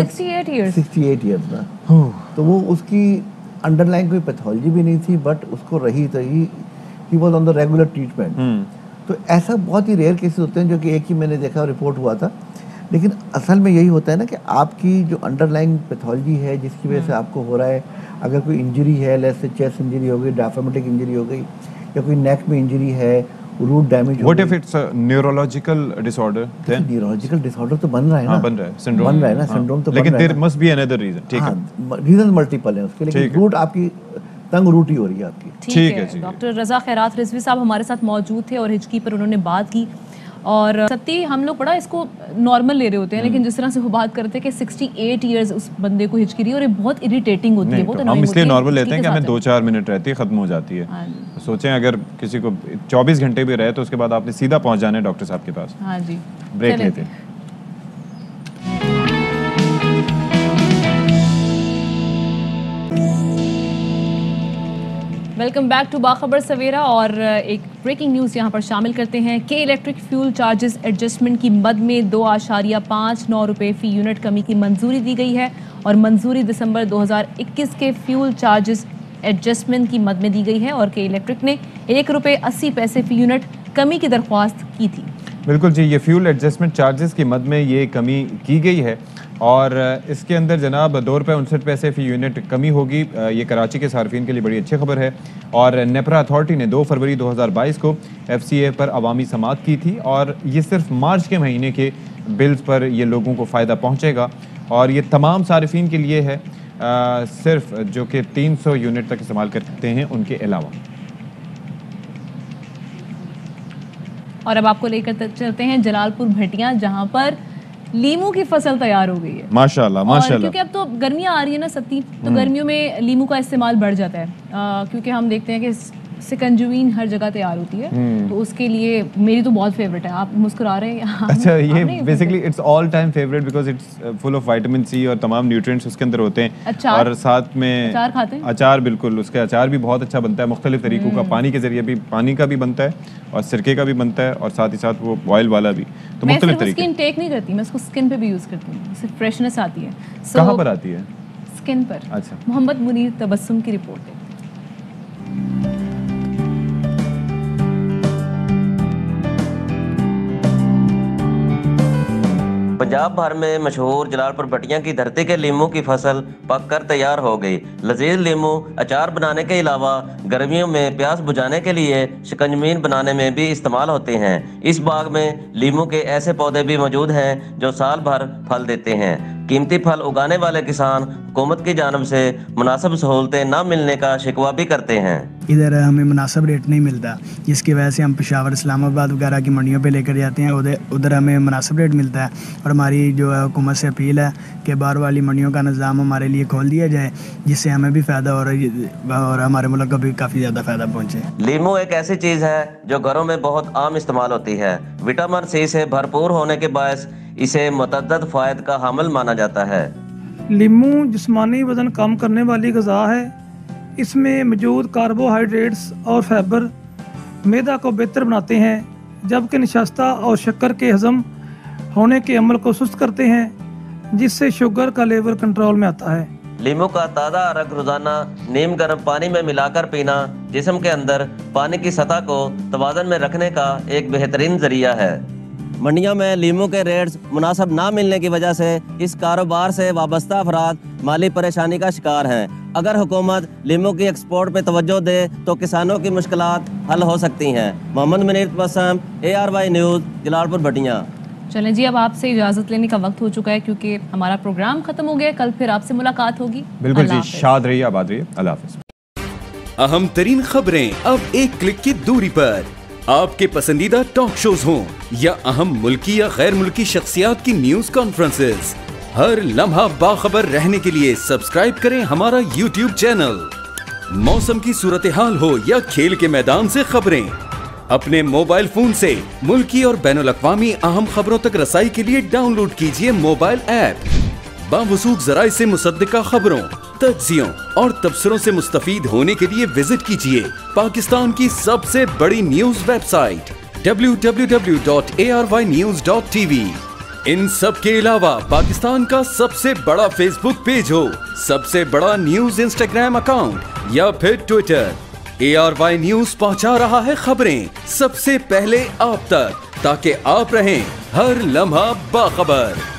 68 ایئرز نا, تو وہ اس کی انڈر لائن کوئی پیتھولوجی بھی نہیں تھی, بٹ اس کو رہی تو he was on the regular treatment. تو ایسا بہت ہی ریئر کیسز ہوتے ہیں جو کہ ایک ہی میں نے دیکھا رپورٹ ہوا تھا. لیکن اصل میں یہی ہوتا ہے نا کہ آپ کی جو انڈر لائن پیتھولوجی ہے جس کی وجہ سے آپ کو ہو رہا ہے, اگر کوئی انجری ہے, لیٹس سے چیسٹ انجری ہو گئی, ڈائفرامیٹک انجری ہو گئی, یا کوئی نیک میں انجری ہے, root damage. What if it's a neurological disorder then? Neurological disorder تو بن رہا ہے نا, بن رہا ہے syndrome, بن رہا ہے نا syndrome تو, لیکن there must be another reason. ٹھیک ہے, ریزن ملٹیپل ہیں اس کے, لیکن روٹ آپ کی تنگ روٹ ہی ہو رہی ہے آپ کی. ٹھیک ہے. ڈاکٹر رضا خیرات رضوی صاحب ہمارے ساتھ موجود تھے اور ہچکی پر انہوں نے بات کی. اور ستی ہم لوگ بڑا اس کو نارمل لے رہے ہوتے ہیں, لیکن جس طرح سے وہ بات کرتے ہیں کہ 68 ایئرز اس بندے کو ہچکی رہی ہے, اور یہ بہت اریٹیٹنگ ہوتی ہے. ہم اس لیے نارمل لیتے ہیں کہ ہمیں 2-4 منٹ رہتی ہے, ختم ہو جاتی ہے. سوچیں اگر کسی کو 24 گھنٹے بھی رہے تو اس کے بعد آپ نے سیدھا پہنچ جانا ہے ڈاکٹر صاحب کے پاس. ہاں جی, بریک لیتے ہیں. ویلکم بیک ٹو باخبر سویرا. اور ایک بریکنگ نیوز یہاں پر شامل کرتے ہیں کہ الیکٹرک فیول چارجز ایڈجسٹمنٹ کی مد میں 2.59 روپے فی یونٹ کمی کی منظوری دی گئی ہے, اور منظوری دسمبر 2021 کے فیول چارجز ایڈجسٹمنٹ کی مد میں دی گئی ہے, اور کہ الیکٹرک نے 1 روپے 80 پیسے فی یونٹ کمی کی درخواست کی تھی. بالکل جی, یہ فیول ایڈجسٹمنٹ چارجز کی مد میں یہ کمی کی گئی ہے, اور اس کے اندر جناب 2 روپے 59 پیسے فی یونٹ کمی ہوگی. یہ کراچی کے صارفین کے لیے بڑی اچھی خبر ہے. اور نیپرا اتھارٹی نے 2 فروری 2022 کو FCA پر عوامی سماعت کی تھی, اور یہ صرف مارچ کے مہینے کے بلز پر یہ لوگوں کو فائدہ پہنچے گا, اور یہ تمام صارفین کے لیے ہے, صرف جو کہ 300 یونٹ تک استعمال کرتے ہیں ان کے علاوہ. اور اب آپ کو لے کر چلتے ہیں جلال پور بھٹیاں, جہاں پر لیمو کی فصل تیار ہو گئی ہے. ماشاءاللہ ماشاءاللہ. کیونکہ اب تو گرمیاں آ رہی ہیں نا ستی, تو گرمیوں میں لیمو کا استعمال بڑھ جاتا ہے, کیونکہ ہم دیکھتے ہیں کہ سکنجوین ہر جگہ تیار ہوتی ہے, تو اس کے لیے میری تو بہت فیوریٹ ہے. آپ مسکرا رہے ہیں. اچھا, یہ basically it's all time favourite because it's full of vitamin C اور تمام نیوٹرینٹس اس کے اندر ہوتے ہیں. اور ساتھ میں اچار کھاتے ہیں. اچار, بالکل, اس کا اچار بھی بہت اچھا بنتا ہے مختلف طریقوں کا, پانی کے ذریعے بھی, پانی کا بھی بنتا ہے, اور سرکے کا بھی بنتا ہے, اور ساتھ ہی ساتھ وہ آئل والا بھی. تو مختلف طریقے. میں اسکن ٹیک نہیں کرتی, میں اس کو اسکن پہ بھی یوز کرتی ہوں, اس سے فریشنس آتی ہے. کہاں پر آتی ہے؟ اسکن پر. اچھا. محمد منیر تبسم کی رپورٹ ہے. پنجاب بھر میں مشہور جلال پور بھٹیاں کی دھرتی کے لیمو کی فصل پک کر تیار ہو گئی. لذیذ لیمو اچار بنانے کے علاوہ گرمیوں میں پیاس بجھانے کے لیے شکنجمین بنانے میں بھی استعمال ہوتے ہیں. اس باغ میں لیمو کے ایسے پودے بھی موجود ہیں جو سال بھر پھل دیتے ہیں. कीमती फल उगाने वाले किसान हुकूमत की जानब से मुनासिब सहूलतें न मिलने का शिकवा भी करते हैं। इधर हमें मुनासिब रेट नहीं मिलता, जिसकी वजह से हम पेशावर, इस्लामाबाद वगैरह की मंडियों पे लेकर जाते हैं, उधर हमें मुनासिब रेट मिलता है। और हमारी जो है हुकूमत से अपील है कि बाहर वाली मंडियों का निज़ाम हमारे लिए खोल दिया जाए, जिससे हमें भी फ़ायदा हो रहा है और हमारे मुल्क को भी काफ़ी ज़्यादा फ़ायदा पहुँचे। लीमू एक ऐसी चीज़ है जो घरों में बहुत आम इस्तेमाल होती है। विटामिन सी से भरपूर होने के बायस इसे मुतअद्दिद फ़ायद का हामिल माना जाता है। लीमू जिस्मानी वज़न कम करने वाली ग़िज़ा है। इसमें मौजूद कार्बोहाइड्रेट्स और फाइबर मैदा को बेहतर बनाते हैं, जबकि नशास्ता और शक्कर के हज़म होने के अमल को सुस्त करते हैं, जिससे शुगर का लेवल कंट्रोल में आता है। लीमू का ताज़ा अरक रोज़ाना नीम गर्म पानी में मिलाकर पीना जिस्म के अंदर पानी की सतह को तवाज़न में रखने का एक बेहतरीन ज़रिया है। मंडियों में लीमू के रेट्स मुनासिब ना मिलने की वजह से इस कारोबार से वाबस्ता अफराद माली परेशानी का शिकार हैं। अगर हुकूमत लीमू की एक्सपोर्ट पे तवज्जो दे तो किसानों की मुश्किलात हल हो सकती हैं। Mohammad Munir Tabassum, ARY news, Jalalpur Bhattian. चलें जी, अब आपसे इजाज़त लेने का वक्त हो चुका है क्योंकि हमारा प्रोग्राम ख़त्म हो गया। कल फिर आपसे मुलाकात होगी। बिल्कुल जी, शाद रहिए, आबाद रहिए, अल्लाह हाफ़िज़। अहम तरीन खबरें अब एक क्लिक की दूरी पर। आपके पसंदीदा टॉक शोज हों या अहम मुल्की या गैर मुल्की शख्सियात की न्यूज़ कॉन्फ्रेंसेस, हर लम्हा बाखबर रहने के लिए सब्सक्राइब करें हमारा YouTube चैनल। मौसम की सूरत हाल हो या खेल के मैदान से खबरें, अपने मोबाइल फोन से मुल्की और बैनुल-अक़वामी अहम खबरों तक रसाई के लिए डाउनलोड कीजिए मोबाइल ऐप। बावसूख ज़राए से मुसद्दिका खबरों, तज्ज़ियों और तबसरों से मुस्तफ़ीद होने के लिए विजिट कीजिए पाकिस्तान की सबसे बड़ी न्यूज़ वेबसाइट www.arYnews.tv। इन सब के अलावा पाकिस्तान का सबसे बड़ा फेसबुक पेज हो, सबसे बड़ा न्यूज़ इंस्टाग्राम अकाउंट या फिर ट्विटर, ARY न्यूज़ पहुंचा रहा है खबरें सबसे पहले आप तक, ताकि आप रहें हर लम्हा बाखबर।